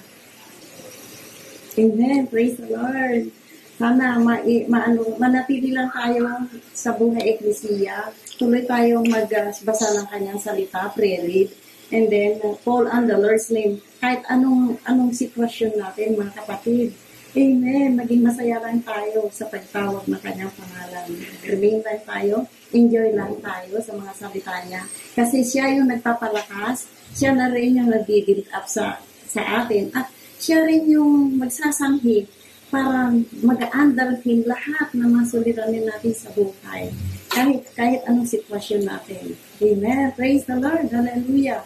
Amen. Praise the Lord. Sana manatili lang tayo sa buhay eklesiya. Tuloy tayong magbasa ng kanyang salita, pre-read, and then call on the Lord's name. Kahit anong sitwasyon natin, mga kapatid. Amen. Maging masaya lang tayo sa pagtawag ng kanyang pangalan. Remain lang tayo. Enjoy lang tayo sa mga salita niya. Kasi siya yung nagpapalakas. Siya na rin yung nag-build up sa atin. At siya rin yung magsasanghi para mag-andalhin lahat ng mga suliranin natin sa buhay. Kahit anong sitwasyon natin. Amen. Praise the Lord. Hallelujah.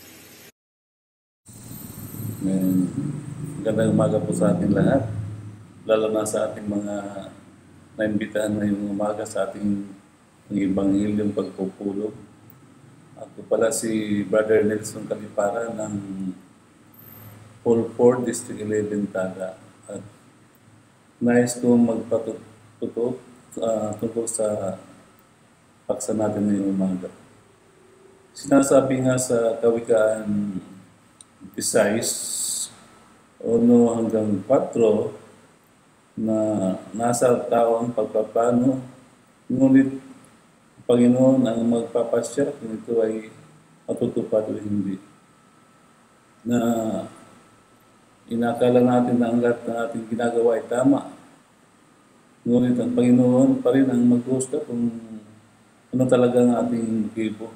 Amen. Magandang umaga po sa ating lahat. Lalo na sa ating mga naimbitahan ngayong umaga sa ating Ebanghilyong pagpupulong. Ako pala si Brother Nelson Calipara ng Paul 4, District 11, Tada. At nais kong magpatutok tungkol sa paksa natin ngayong umaga. Sinasabi nga sa Kawikaan 16, 1 hanggang 4, na nasa tao ang pagpaplano, ngunit Panginoon ang magpapasya kung ito ay matutupad o hindi. Na inakala natin na ang lahat ng ating ginagawa ay tama. Ngunit ang Panginoon pa rin ang maghuhusga kung ano talaga ang ating motibo.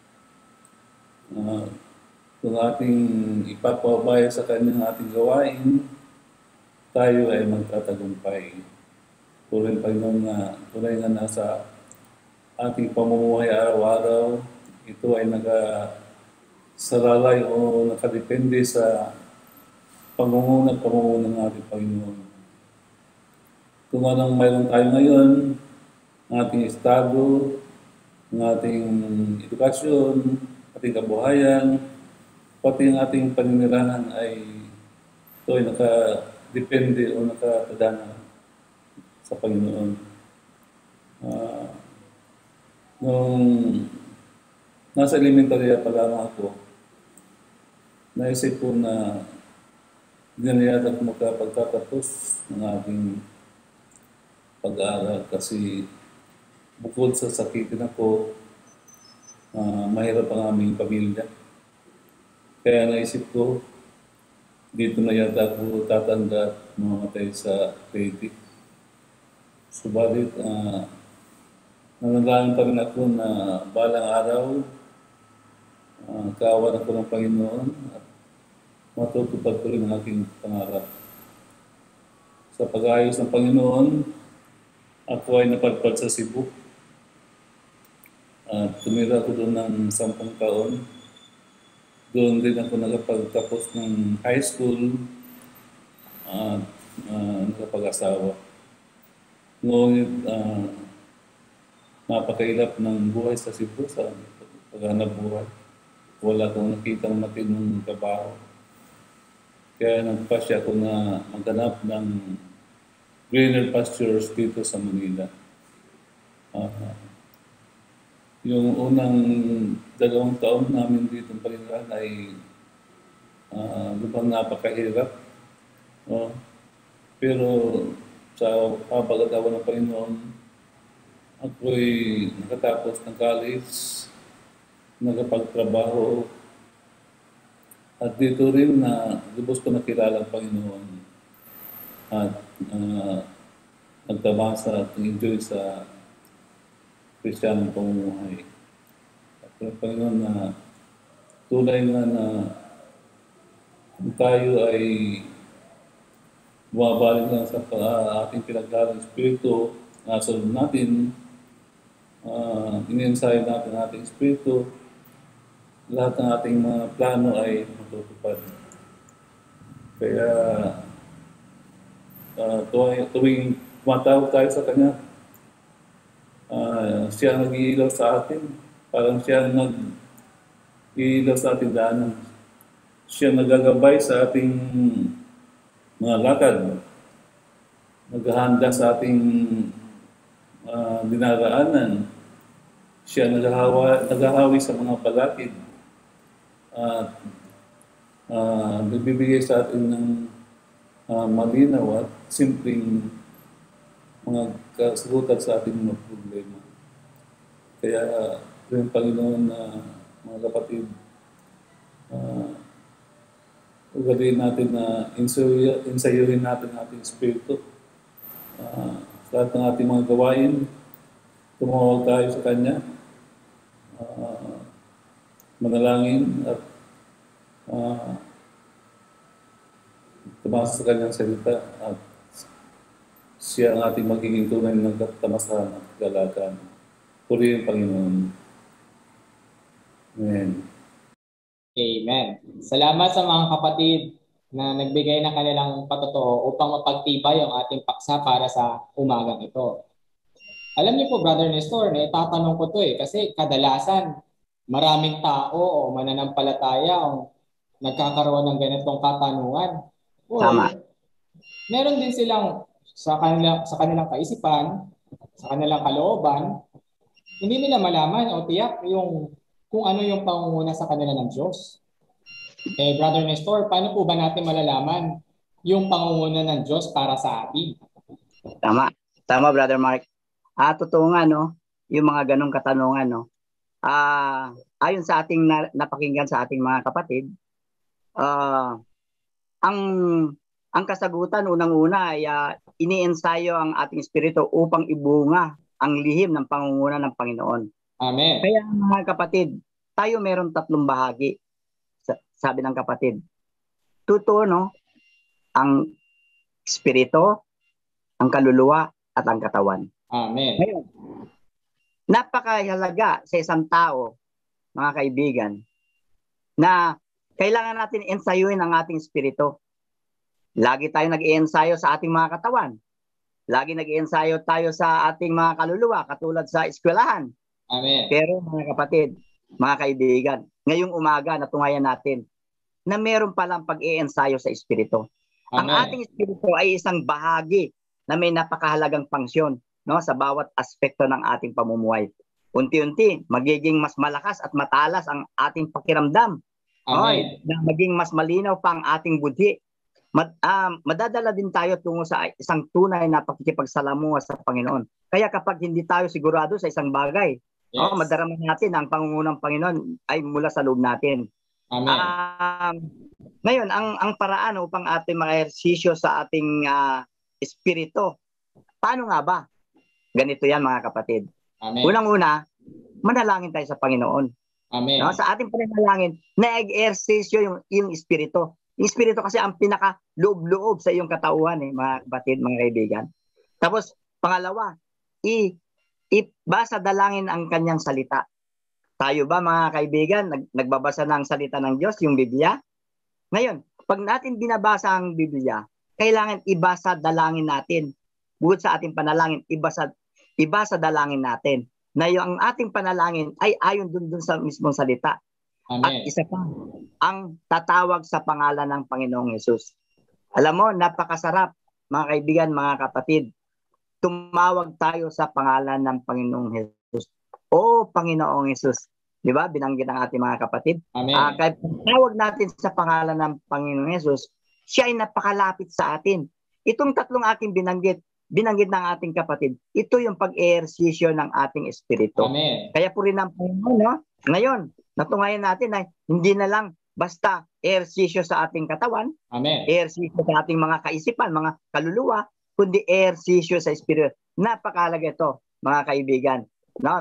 Kung ating ipapabaya sa kanyang ating gawain, tayo ay magtatagumpay. Tuloy Panginoon na tunay nga nasa ating pamumuhay araw-araw, ito ay nakasalalay o nakadepende sa pamumuno ng ating Panginoon. Kung anong mayroon tayo ngayon, ang ating estado, ang ating edukasyon, ating kabuhayan, pati ang ating paninirahan ay ito ay nakadepende o nakatadana sa Panginoon. Nung nasa elementarya pa lamang ako, naisip ko na dinayat at magkapagtatapos ng aking pag-aaral kasi bukod sa sakitin ako, mahirap ang aming pamilya. Kaya naisip ko, dito na yata ako tatanda at mamamatay sa credit. Subalit, nanalangin pa rin ako na balang araw, kaawan ako ng Panginoon at matutupad ko rin ang aking pangarap. Sa pag-ayos ng Panginoon, ako ay napadpad sa Cebu. Tumira ako doon ng 10 taon. Doon din ako nakapagtapos ng high school at nakapag-asawa. Ngunit napakailap ng buhay sa Cebu sa paghanap buhay. Wala akong nakitang matinong trabaho. Kaya nagpasya ako na maghanap ng greener pastures dito sa Manila. Yung unang 2 taon namin dito ng Paliran ay lubang napakahirap. Pero sa pagkatawa ng Panginoon, ako'y nakatapos ng college, nakapagtrabaho, at dito rin na lubos ko nakilala ang Panginoon at nagtabasa at enjoy sa Kristiyanong pamumuhay. At ang Panginoon na tunay nga na tayo ay bumabalik lang sa ating pinagdalang Espiritu, nasa loob natin, iniensayo natin ang ating Espiritu, lahat ng ating mga plano ay matutupad. Kaya tuwing tumatawag tayo sa Kanya, siya nag-iilaw sa atin. Parang siya nag-iilaw sa ating daanan. Siya nagagabay sa ating mga lakad. Naghahanda sa ating dinaraanan. Siya naghahawi sa mga palakid. At nagbibigay sa atin ng malinaw at simpleng mga kasagutan sa ating mga problema. Kaya yung Panginoon na mga kapatid, ugaliin natin na insayuhin natin ang ating Espiritu. Sa lahat ng ating mga gawain, tumawag tayo sa Kanya, manalangin at tumasa sa Kanyang salita at siya ang ating magiging tunay ng katamasahan at kagalakan. Purihin ang Panginoon. Amen. Amen. Salamat sa mga kapatid na nagbigay ng kanilang patotoo upang mapagtibay ang ating paksa para sa umagang ito. Alam niyo po, Brother Nestor, tatanong ko to kasi kadalasan maraming tao o mananampalataya ang nagkakaroon ng ganitong katanungan. Tama. Meron din silang sa kanilang kaisipan, sa kanilang kalooban, hindi nila malaman o tiyak kung ano yung pangunguna sa kanila ng Diyos. Brother Nestor, paano po ba natin malalaman yung pangunguna ng Diyos para sa atin? Tama. Tama, Brother Mark. Totoo nga, no? Yung mga ganong katanungan, no? Ayon sa ating napakinggan sa ating mga kapatid, ang kasagutan unang-una ay iniensayo ang ating espiritu upang ibunga ang lihim ng pangunguna ng Panginoon. Amen. Kaya mga kapatid, tayo meron 3 bahagi. Sabi ng kapatid. Totoo, no? Ang espiritu, ang kaluluwa, at ang katawan. Amen. Ngayon, napakahalaga sa isang tao, mga kaibigan, na kailangan natin ensayuhin ang ating espiritu. Lagi tayo nag-iensayo sa ating mga katawan. Lagi nag-iensayo tayo sa ating mga kaluluwa, katulad sa eskwelahan. Amen. Pero mga kapatid, mga kaibigan, ngayong umaga natungayan natin na meron palang pag-iensayo sa espiritu. Ang ating espiritu ay isang bahagi na may napakahalagang pangsyon, no, sa bawat aspekto ng ating pamumuhay. Unti-unti, magiging mas malakas at matalas ang ating pakiramdam. Amen. Na maging mas malinaw pa ang ating budhi. Madadala din tayo tungo sa isang tunay na pakikipagsalamuha sa Panginoon. Kaya kapag hindi tayo sigurado sa isang bagay, yes, madarama natin ang pangungunang Panginoon ay mula sa loob natin. Amen. Ngayon, ang paraan upang ating maka-ehersisyo sa ating espiritu, paano nga ba? Ganito yan, mga kapatid. Amen. Unang-una, manalangin tayo sa Panginoon. Amen. No? Sa ating panalangin, na-ehersisyo yung espiritu. Yung espiritu kasi ang pinaka-loob-loob sa iyong katauhan, mga kapatid, mga kaibigan. Tapos, pangalawa, ibasa dalangin ang kanyang salita. Tayo ba mga kaibigan, nagbabasa ng salita ng Diyos, yung Biblia? Ngayon, pag natin binabasa ang Biblia, kailangan ibasa dalangin natin. Bukod sa ating panalangin, ibasa dalangin natin. Na yung ating panalangin ay ayon dun sa mismong salita. Amen. At isa pa, ang tatawag sa pangalan ng Panginoong Hesus. Alam mo, napakasarap, mga kaibigan, mga kapatid, tumawag tayo sa pangalan ng Panginoong Hesus. O Panginoong Hesus. Di ba? Binanggit ang ating mga kapatid. Amen. Kaya tawag natin sa pangalan ng Panginoong Hesus, siya ay napakalapit sa atin. Itong tatlong aking binanggit ng ating kapatid, ito yung pag-ehersisyo ng ating espiritu. Amen. Kaya po rin ang Panginoon, no? Ngayon, natungayan natin na hindi na lang basta ehersisyo sa ating katawan, Amen. ehersisyo sa ating mga kaisipan, mga kaluluwa, kundi ehersisyo sa espiritu. Napakahalaga ito, mga kaibigan. No?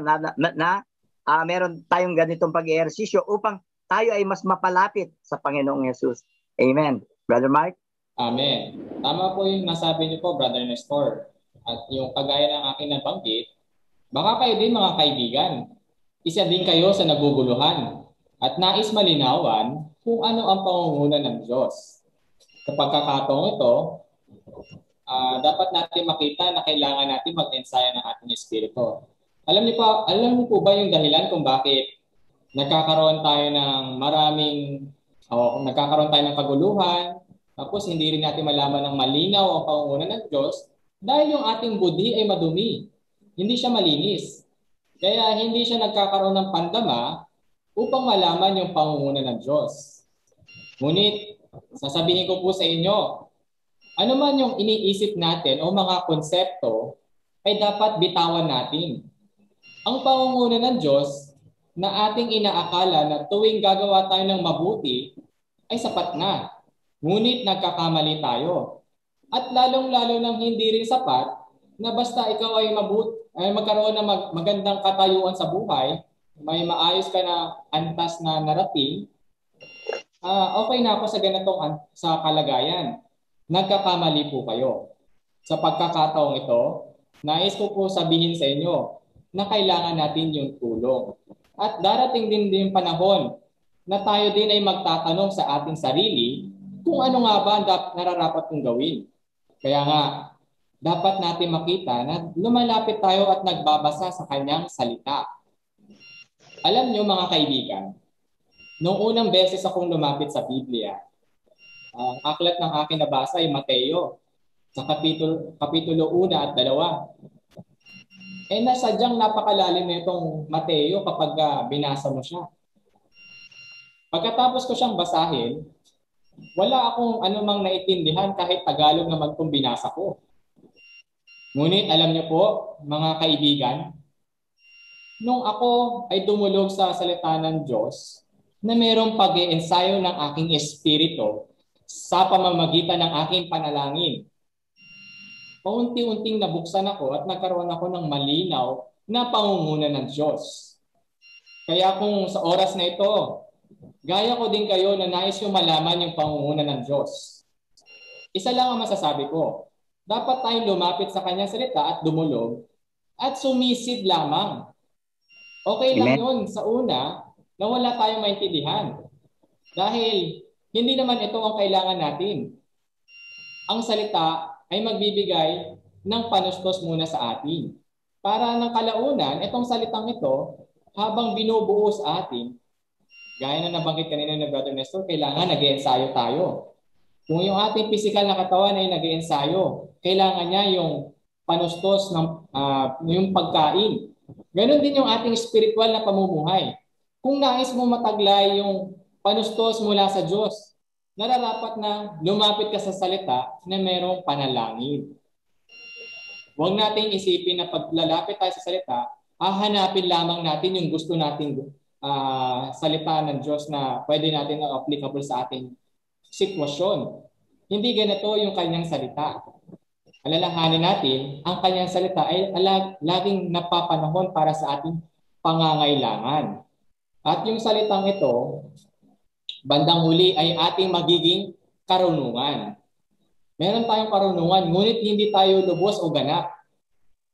Meron tayong ganitong pag-ehersisyo upang tayo ay mas mapalapit sa Panginoong Hesus. Amen. Brother Mark? Amen. Tama po yung nasabi niyo po, Brother Nestor. At yung kagaya ng aking nabanggit, baka kayo din mga kaibigan, isa din kayo sa naguguluhan at nais malinawan kung ano ang pangunguna ng Diyos. Sa pagkakataong ito, dapat natin makita na kailangan natin mag-ensayo ng ating espiritu. Alam niyo po ba yung dahilan kung bakit nagkakaroon tayo ng nagkakaroon tayo ng kaguluhan, tapos hindi rin natin malaman ng malinaw ang pangunguna ng Diyos dahil yung ating budi ay madumi. Hindi siya malinis. Kaya hindi siya nagkakaroon ng pandama upang malaman yung pangunguna ng Diyos. Ngunit, sasabihin ko po sa inyo, ano man yung iniisip natin o mga konsepto ay dapat bitawan natin. Ang pangunguna ng Diyos na ating inaakala na tuwing gagawa tayo ng mabuti ay sapat na. Ngunit nagkakamali tayo. At lalong-lalo nang hindi rin sapat na basta ikaw ay magkaroon ng magandang katayuan sa buhay, may maayos ka na antas na narating, okay na ako sa ganitong sa kalagayan. Nagkakamali po kayo. Sa pagkakataong ito, nais ko po sabihin sa inyo na kailangan natin yung tulong. At darating din yung panahon na tayo din ay magtatanong sa ating sarili kung ano nga ba ang nararapat kong gawin. Kaya nga, dapat natin makita na lumalapit tayo at nagbabasa sa kanyang salita. Alam nyo mga kaibigan, noong unang beses akong lumapit sa Biblia, ang aklat ng aking nabasa ay Mateo, sa kapitulo 1 at 2. Nasadyang napakalalim na itong Mateo kapag binasa mo siya. Pagkatapos ko siyang basahin, wala akong anumang naitindihan kahit Tagalog naman kung binasa ko. Ngunit alam niyo po, mga kaibigan, nung ako ay dumulog sa salita ng Diyos, na mayroong pag-iensayo ng aking espiritu sa pamamagitan ng aking panalangin, paunti-unting nabuksan ako at nagkaroon ako ng malinaw na pangunguna ng Diyos. Kaya kung sa oras na ito, gaya ko din kayo na nais yung malaman yung pangunguna ng Diyos, isa lang ang masasabi ko. Dapat tayong lumapit sa kanyang salita at dumulog at sumisid lamang. Okay lang yun sa una na wala tayong maintindihan. Dahil hindi naman ito ang kailangan natin. Ang salita ay magbibigay ng panustos muna sa atin. Para ng kalaunan, itong salitang ito, habang binubuo sa atin, gaya na nabanggit kanina ni Brother Nestor, kailangan nag-iensayo tayo. Kung yung ating physical na katawan ay nag-iensayo, kailangan niya yung panustos ng yung pagkain. Ganon din yung ating spiritual na pamumuhay. Kung nais mo mataglay yung panustos mula sa Diyos, nararapat na lumapit ka sa salita na mayroong panalangin. Huwag nating isipin na paglalapit tayo sa salita, hahanapin lamang natin yung gusto nating salita ng Diyos na pwede natin na applicable sa ating sitwasyon. Hindi ganito yung kanyang salita. Alalahanin natin, ang kanyang salita ay laging napapanahon para sa ating pangangailangan. At yung salitang ito, bandang huli ay ating magiging karunungan. Meron tayong karunungan, ngunit hindi tayo lubos o ganap.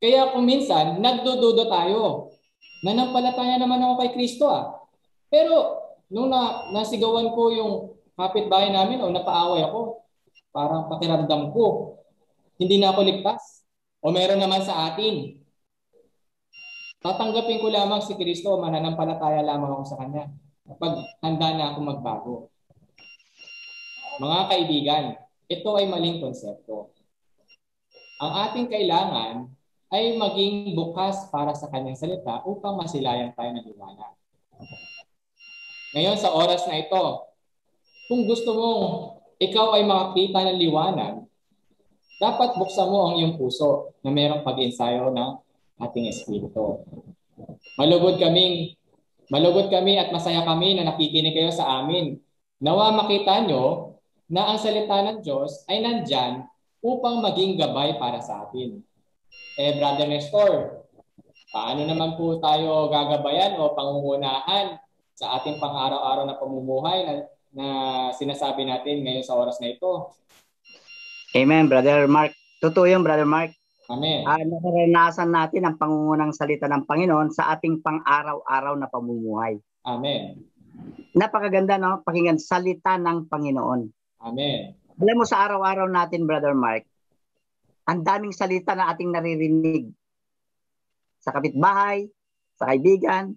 Kaya kung minsan, nagdududa tayo. Nanampalataya naman ako kay Kristo Pero nung nasigawan ko yung kapitbahay namin o napaaway ako, parang pakiramdam ko, hindi na ako ligtas. O meron naman sa atin. Tatanggapin ko lamang si Kristo, mananampalataya lamang ako sa Kanya. Kapag handa na ako magbago. Mga kaibigan, ito ay maling konsepto. Ang ating kailangan ay maging bukas para sa Kanyang salita upang masilayan tayo ng liwanag. Ngayon sa oras na ito, kung gusto mong ikaw ay makakita ng liwanag, dapat buksan mo ang iyong puso na mayroong pag-ensayo ng ating espiritu. Malugod kami at masaya kami na nakikinig kayo sa amin. Nawa makita nyo na ang salita ng Diyos ay nandyan upang maging gabay para sa atin. Brother Nestor, paano naman po tayo gagabayan o pangungunahan sa ating pang-araw-araw na pamumuhay na sinasabi natin ngayon sa oras na ito? Amen, Brother Mark. Totoo yun, Brother Mark. Amen. Naranasan natin ang pangungunang salita ng Panginoon sa ating pang-araw-araw na pamumuhay. Amen. Napakaganda, no? Pakinggan, salita ng Panginoon. Amen. Alam mo, sa araw-araw natin, Brother Mark, ang daming salita na ating naririnig sa kapitbahay, sa kaibigan.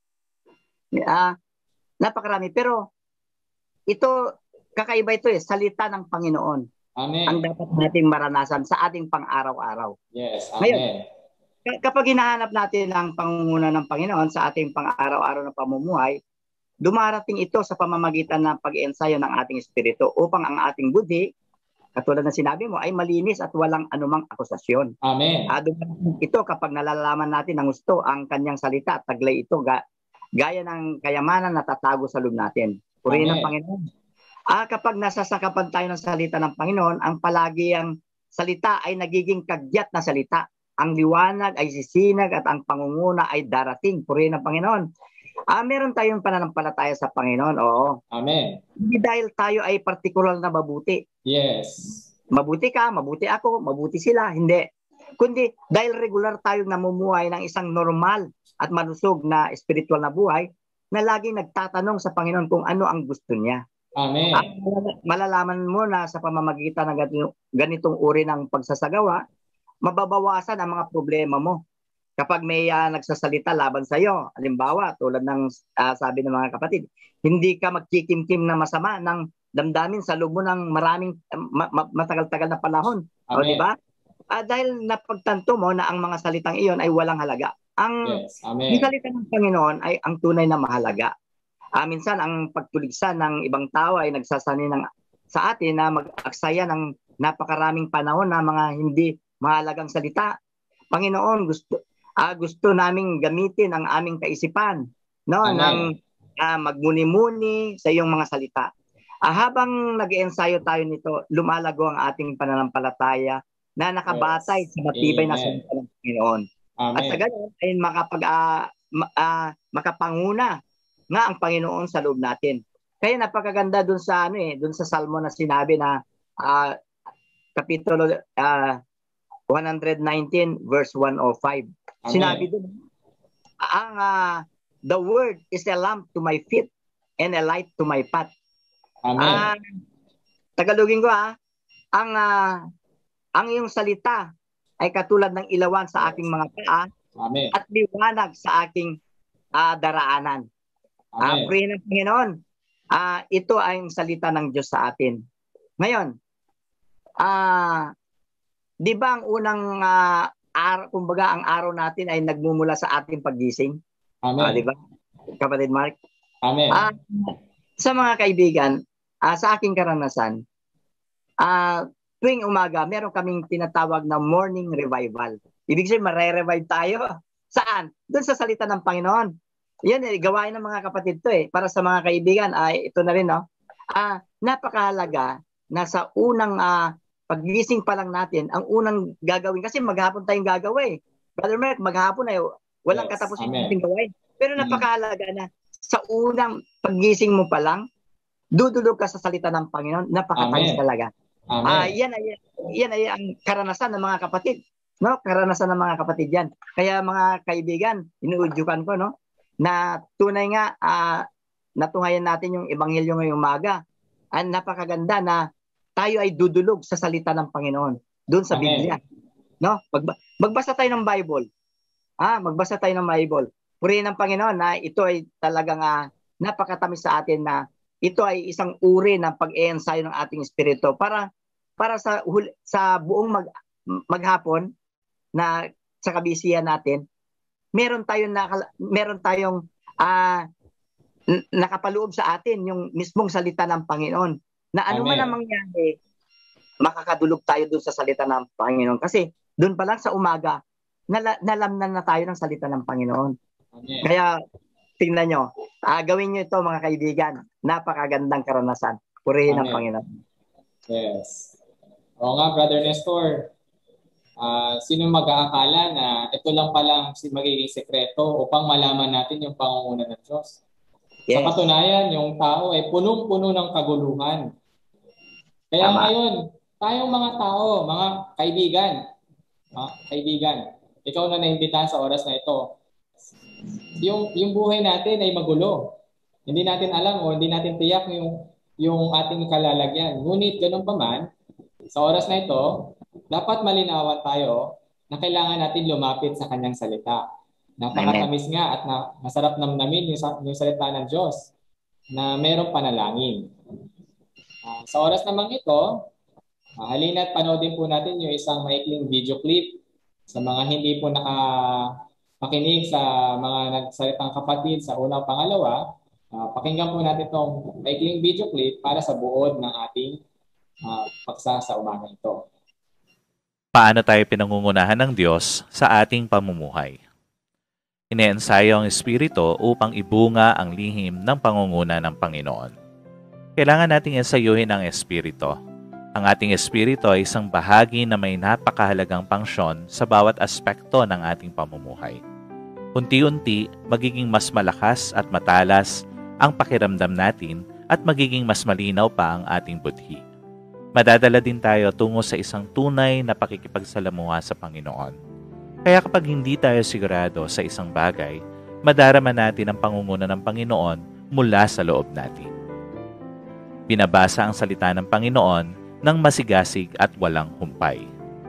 Napakarami. Pero ito, kakaiba ito salita ng Panginoon. Amen. Ang dapat nating maranasan sa ating pang-araw-araw. Yes, amen. Ngayon, kapag hinahanap natin ang pangunguna ng Panginoon sa ating pang-araw-araw na pamumuhay, dumarating ito sa pamamagitan ng pag-iensayo ng ating espiritu upang ang ating buddhi, katulad na sinabi mo, ay malinis at walang anumang akusasyon. Amen. Ito kapag nalalaman natin ng gusto ang kanyang salita at taglay ito gaya ng kayamanan na tatago sa loob natin. Purihin ng Panginoon. Kapag nasasakapan tayo ng salita ng Panginoon, ang palagi ang salita ay nagiging kagyat na salita. Ang liwanag ay sisinag at ang pangunguna ay darating. Purihin ng Panginoon. Meron tayong pananampalataya sa Panginoon. Oo. Amen. Hindi dahil tayo ay partikular na mabuti. Yes. Mabuti ka, mabuti ako, mabuti sila. Hindi. Kundi dahil regular tayong namumuhay ng isang normal at malusog na spiritual na buhay na laging nagtatanong sa Panginoon kung ano ang gusto niya. Amen. Malalaman mo na sa pamamagitan ng ganitong uri ng pagsasagawa, mababawasan ang mga problema mo. Kapag may nagsasalita laban sa iyo, halimbawa, tulad ng sabi ng mga kapatid, hindi ka magkikimkim na masama ng damdamin sa loob mo ng maraming matagal-tagal na panahon. O, di ba? Dahil napagtanto mo na ang mga salitang iyon ay walang halaga. Ang salita ng Panginoon ay ang tunay na mahalaga. Minsan ang pagtuligsan ng ibang tao ay nagsasanay sa atin na mag-aksaya ng napakaraming panahon na mga hindi mahalagang salita. Panginoon, gusto naming gamitin ang aming kaisipan, no, ng magmuni-muni sa iyong mga salita. Habang nag-iensayo tayo nito, lumalago ang ating pananampalataya na nakabatay sa matibay na salita ng Panginoon. Amen. At sa ganun ay makapanguna nga ang Panginoon sa loob natin. Kaya napakaganda dun sa dun sa Salmo na sinabi na kapitulo 119 verse 105. Amen. Sinabi dun, the word is a lamp to my feet and a light to my path. Amen. Tagalogin ko ang iyong salita ay katulad ng ilawan sa aking mga paa. Amen. At liwanag sa aking daraanan. Purihin ng Panginoon. Ito ay ang salita ng Diyos sa atin. Ngayon, di ba ang unang kumbaga ang araw natin ay nagmumula sa ating paggising? Amen. Di ba? Kapatid Mark? Amen. Sa mga kaibigan, sa aking karanasan, tuwing umaga, meron kaming tinatawag na morning revival. Ibig sabihin, mare-revive tayo. Saan? Doon sa salita ng Panginoon. Yan, gawain ng mga kapatid to para sa mga kaibigan, ito na rin, no? Napakahalaga na sa unang paggising pa lang natin, ang unang gagawin, kasi maghapon tayong gagawin. Brother Mark, maghapon ay walang katapusin nating gawin. Pero napakahalaga na sa unang paggising mo pa lang, dudulog ka sa salita ng Panginoon, napakatamis talaga. Yan ay ang karanasan ng mga kapatid. No, karanasan ng mga kapatid yan. Kaya mga kaibigan, inuudyukan ko, no, na tunay nga, natungayan natin yung ebanghelyo ngayong umaga. Ang napakaganda na tayo ay dudulog sa salita ng Panginoon doon sa Biblia. No? Magbasa tayo ng Bible. Magbasa tayo ng Bible. Purihin ng Panginoon na ito ay talagang napakatamis sa atin na ito ay isang uri ng pag-e-ensayo ng ating espiritu para sa buong maghapon na sa kabisihan natin, meron tayong nakapaloob sa atin yung mismong salita ng Panginoon. Na ano man ang mangyari, makakadulog tayo doon sa salita ng Panginoon. Kasi doon pa lang sa umaga, nalamnan na tayo ng salita ng Panginoon. Amen. Kaya tingnan nyo, gawin nyo ito mga kaibigan. Napakagandang karanasan. Purihin ang Panginoon. Yes. Oo nga, Brother Nestor. Sino mag-aakala na ito lang palang magiging sekreto upang malaman natin yung pangunguna ng Diyos? Yes. Sa katunayan, yung tao ay punong-puno ng kaguluhan. Kaya ngayon, tayong mga tao, mga kaibigan, ikaw na naimbitahan sa oras na ito. Yung buhay natin ay magulo. Hindi natin alam o hindi natin tiyak yung ating kalalagyan. Ngunit ganun pa man, sa oras na ito, dapat malinawan tayo na kailangan natin lumapit sa kanyang salita. Napakatamis nga at masarap namnamin yung salita ng Diyos na mayroong panalangin. Sa oras namang ito, halina't panoodin po natin yung isang maikling video clip sa mga hindi po nakapakinig sa mga nagsalitang kapatid sa una o pangalawa. Pakinggan po natin itong maikling video clip para sa buod ng ating paksa sa umaga ito. Paano tayo pinangungunahan ng Diyos sa ating pamumuhay? Ineensayo ang Espiritu upang ibunga ang lihim ng pangunguna ng Panginoon. Kailangan nating ensayuhin ang Espiritu. Ang ating Espiritu ay isang bahagi na may napakahalagang pangsyon sa bawat aspekto ng ating pamumuhay. Unti-unti, magiging mas malakas at matalas ang pakiramdam natin at magiging mas malinaw pa ang ating budhi. Madadala din tayo tungo sa isang tunay na pakikipagsalamuha sa Panginoon. Kaya kapag hindi tayo sigurado sa isang bagay, madarama natin ang pangunguna ng Panginoon mula sa loob natin. Binabasa ang salita ng Panginoon ng masigasig at walang humpay.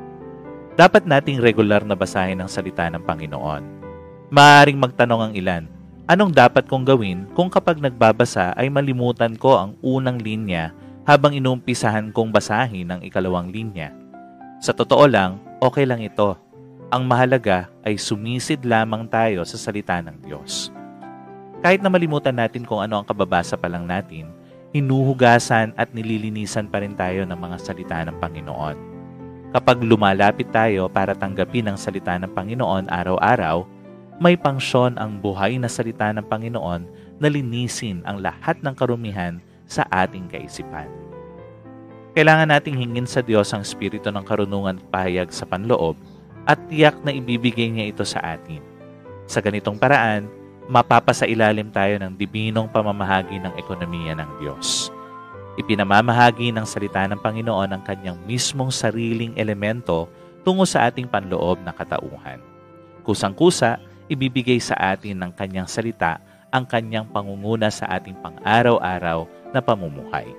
Dapat nating regular na basahin ang salita ng Panginoon. Maaaring magtanong ang ilan, anong dapat kong gawin kung kapag nagbabasa ay malimutan ko ang unang linya habang inumpisahan kong basahin ang ikalawang linya? Sa totoo lang, okay lang ito. Ang mahalaga ay sumisid lamang tayo sa salita ng Diyos. Kahit na malimutan natin kung ano ang kababasa pa lang natin, hinuhugasan at nililinisan pa rin tayo ng mga salita ng Panginoon. Kapag lumalapit tayo para tanggapin ang salita ng Panginoon araw-araw, may pangsyon ang buhay na salita ng Panginoon na linisin ang lahat ng karumihan sa ating kaisipan. Kailangan nating hingin sa Diyos ang espiritu ng karunungan at pahayag sa panloob at tiyak na ibibigay niya ito sa atin. Sa ganitong paraan, mapapasailalim tayo ng dibinong pamamahagi ng ekonomiya ng Diyos. Ipinamamahagi ng salita ng Panginoon ang kanyang mismong sariling elemento tungo sa ating panloob na katauhan. Kusang-kusa, ibibigay sa atin ng kanyang salita ang kanyang pangunguna sa ating pang-araw-araw na pamumuhay.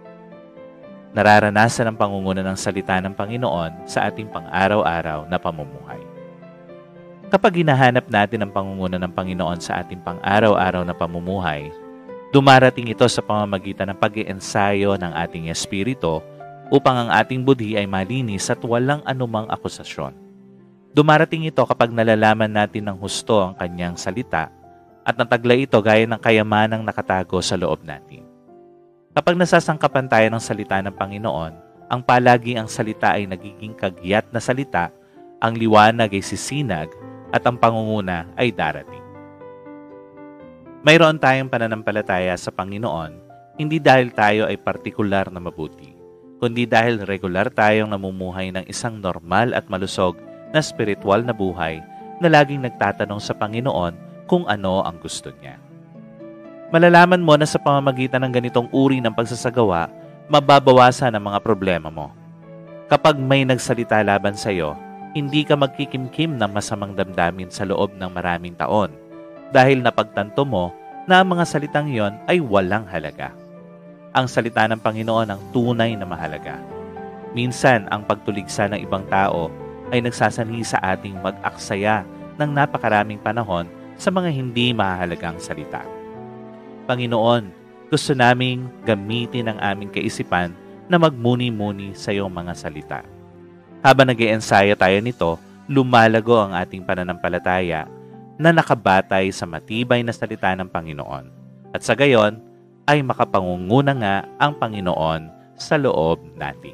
Nararanasan ang pangunguna ng salita ng Panginoon sa ating pang-araw-araw na pamumuhay. Kapag hinahanap natin ang pangunguna ng Panginoon sa ating pang-araw-araw na pamumuhay, dumarating ito sa pamamagitan ng pag-iensayo ng ating espiritu upang ang ating budhi ay malinis at walang anumang akusasyon. Dumarating ito kapag nalalaman natin ng husto ang kanyang salita at natagla ito gaya ng kayamanang nakatago sa loob natin. Kapag nasasangkapan tayo ng salita ng Panginoon, ang palagi ang salita ay nagiging kagyat na salita, ang liwanag ay sisinag, at ang pangunguna ay darating. Mayroon tayong pananampalataya sa Panginoon, hindi dahil tayo ay partikular na mabuti, kundi dahil regular tayong namumuhay ng isang normal at malusog na spiritual na buhay na laging nagtatanong sa Panginoon kung ano ang gusto niya. Malalaman mo na sa pamamagitan ng ganitong uri ng pagsasagawa, mababawasan ang mga problema mo. Kapag may nagsalita laban sa iyo, hindi ka magkikimkim ng masamang damdamin sa loob ng maraming taon dahil napagtanto mo na ang mga salitang iyon ay walang halaga. Ang salita ng Panginoon ang tunay na mahalaga. Minsan, ang pagtuligsa ng ibang tao ay nagsasanhi sa ating mag-aksaya ng napakaraming panahon sa mga hindi mahalagang salita. Panginoon, gusto naming gamitin ang aming kaisipan na magmuni-muni sa iyong mga salita. Habang nag-iensayo tayo nito, lumalago ang ating pananampalataya na nakabatay sa matibay na salita ng Panginoon. At sa gayon, ay makapangunguna nga ang Panginoon sa loob natin.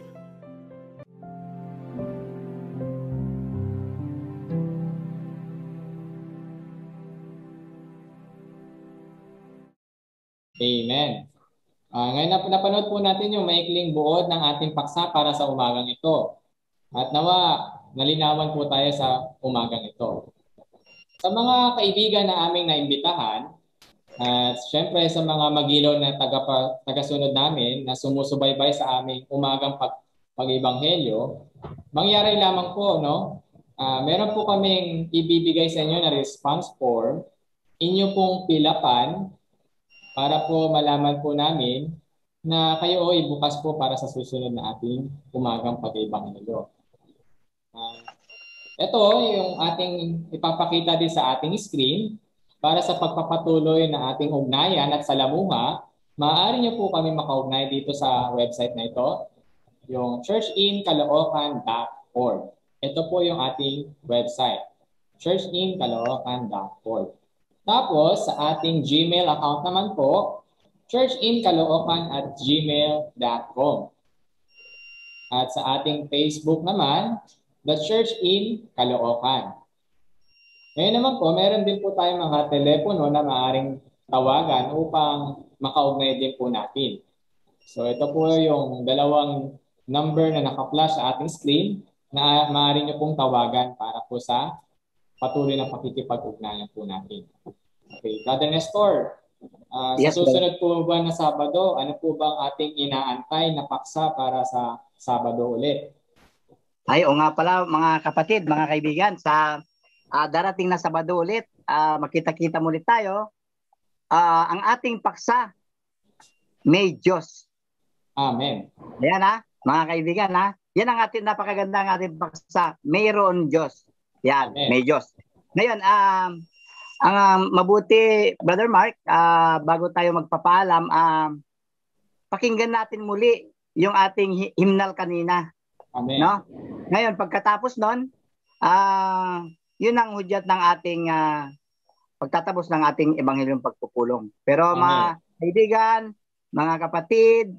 Amen. Ngayon napanood po natin yung maikling buod ng ating paksa para sa umagang ito. At nawa, nalinawan po tayo sa umagang ito. Sa mga kaibigan na aming naimbitahan, at syempre sa mga magilaw na tagasunod namin na sumusubaybay sa aming umagang pag-ibanghelyo, mangyari lamang po, no? Meron po kaming ibibigay sa inyo na response form, inyo pong pilapan para po malaman po namin na kayo ay bukas po para sa susunod na ating umagang pag-ibanghelyo. Ito yung ating ipapakita din sa ating screen para sa pagpapatuloy na ating ugnayan at salamuha. Maaari niyo po kami makaugnay dito sa website na ito, yung churchincaloocan.org. Ito po yung ating website, churchincaloocan.org. Tapos, sa ating Gmail account naman po, churchincaloocan@gmail.com. At sa ating Facebook naman, The Church in Caloocan. Ngayon naman po, meron din po tayong mga telepono na maaaring tawagan upang makaugnay din po natin. So, ito po yung dalawang number na naka-flash sa ating screen na maaari nyo pong tawagan para po sa patuloy na pakikipag-ugnayan po natin. Okay, Brother Nestor, Yes, sa susunod po ba na Sabado, ano po bang ating inaantay na paksa para sa Sabado ulit? Ay, o nga pala mga kapatid, mga kaibigan, sa darating na Sabado ulit, makita-kita muli tayo. Ang ating paksa, may Diyos. Amen. Ayan mga kaibigan yan ang ating napakaganda ng ating paksa, mayroon Diyos. Yan, Amen. may Diyos. Ngayon, ang mabuti, Brother Mark, bago tayo magpapaalam, pakinggan natin muli yung ating hymnal kanina. Amen. No? Ngayon, pagkatapos nun, yun ang hudyat ng ating pagtatapos ng ating ebanghelyong pagpupulong. Pero mga kaibigan, mga kapatid,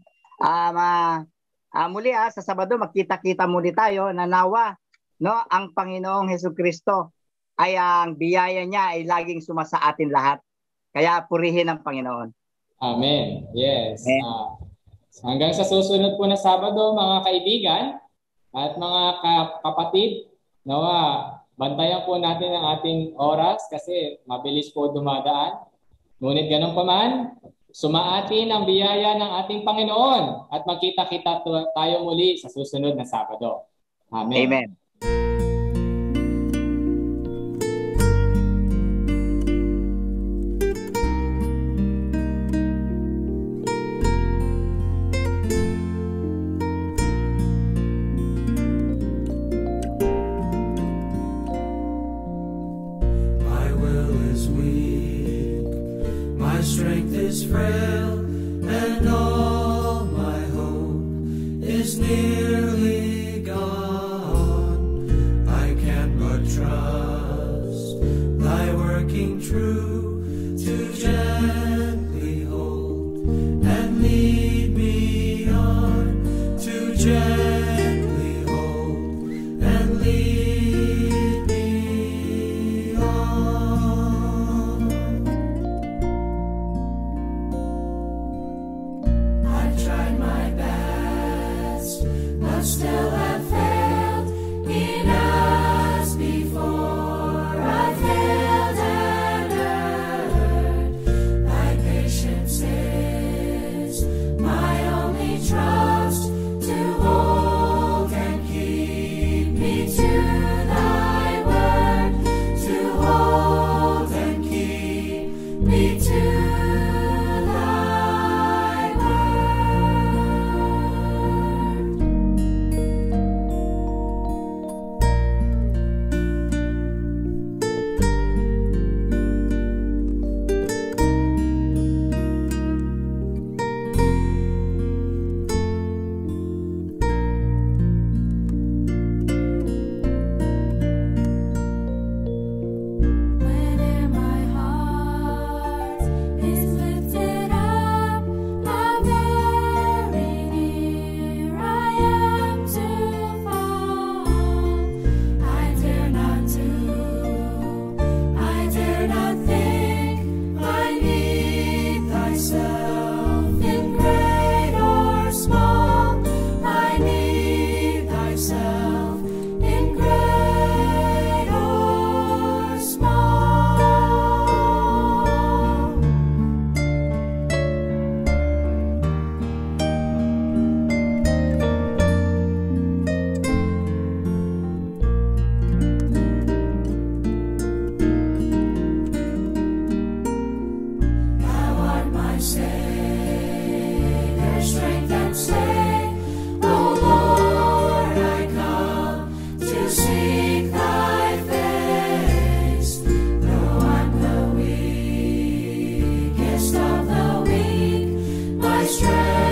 muli sa Sabado, magkita-kita muli tayo na nawa, no, ang Panginoong Hesukristo ay ang biyaya niya ay laging sumasa atin lahat. Kaya purihin ang Panginoon. Amen. Yes. Hanggang sa susunod po na Sabado, mga kaibigan at mga kapatid, nawa, bantayan po natin ang ating oras kasi mabilis po dumadaan. Ngunit ganun pa man, sumaatin ang biyaya ng ating Panginoon at magkita-kita tayo muli sa susunod na Sabado. Amen. Amen. Strength is frail, and all my hope is nearly gone. I can but trust thy working true to gently hold and lead me on, to gently hold and lead me on. Still have failed in as before I failed and erred. Thy patience is my only trust, to hold and keep me to thy my strength.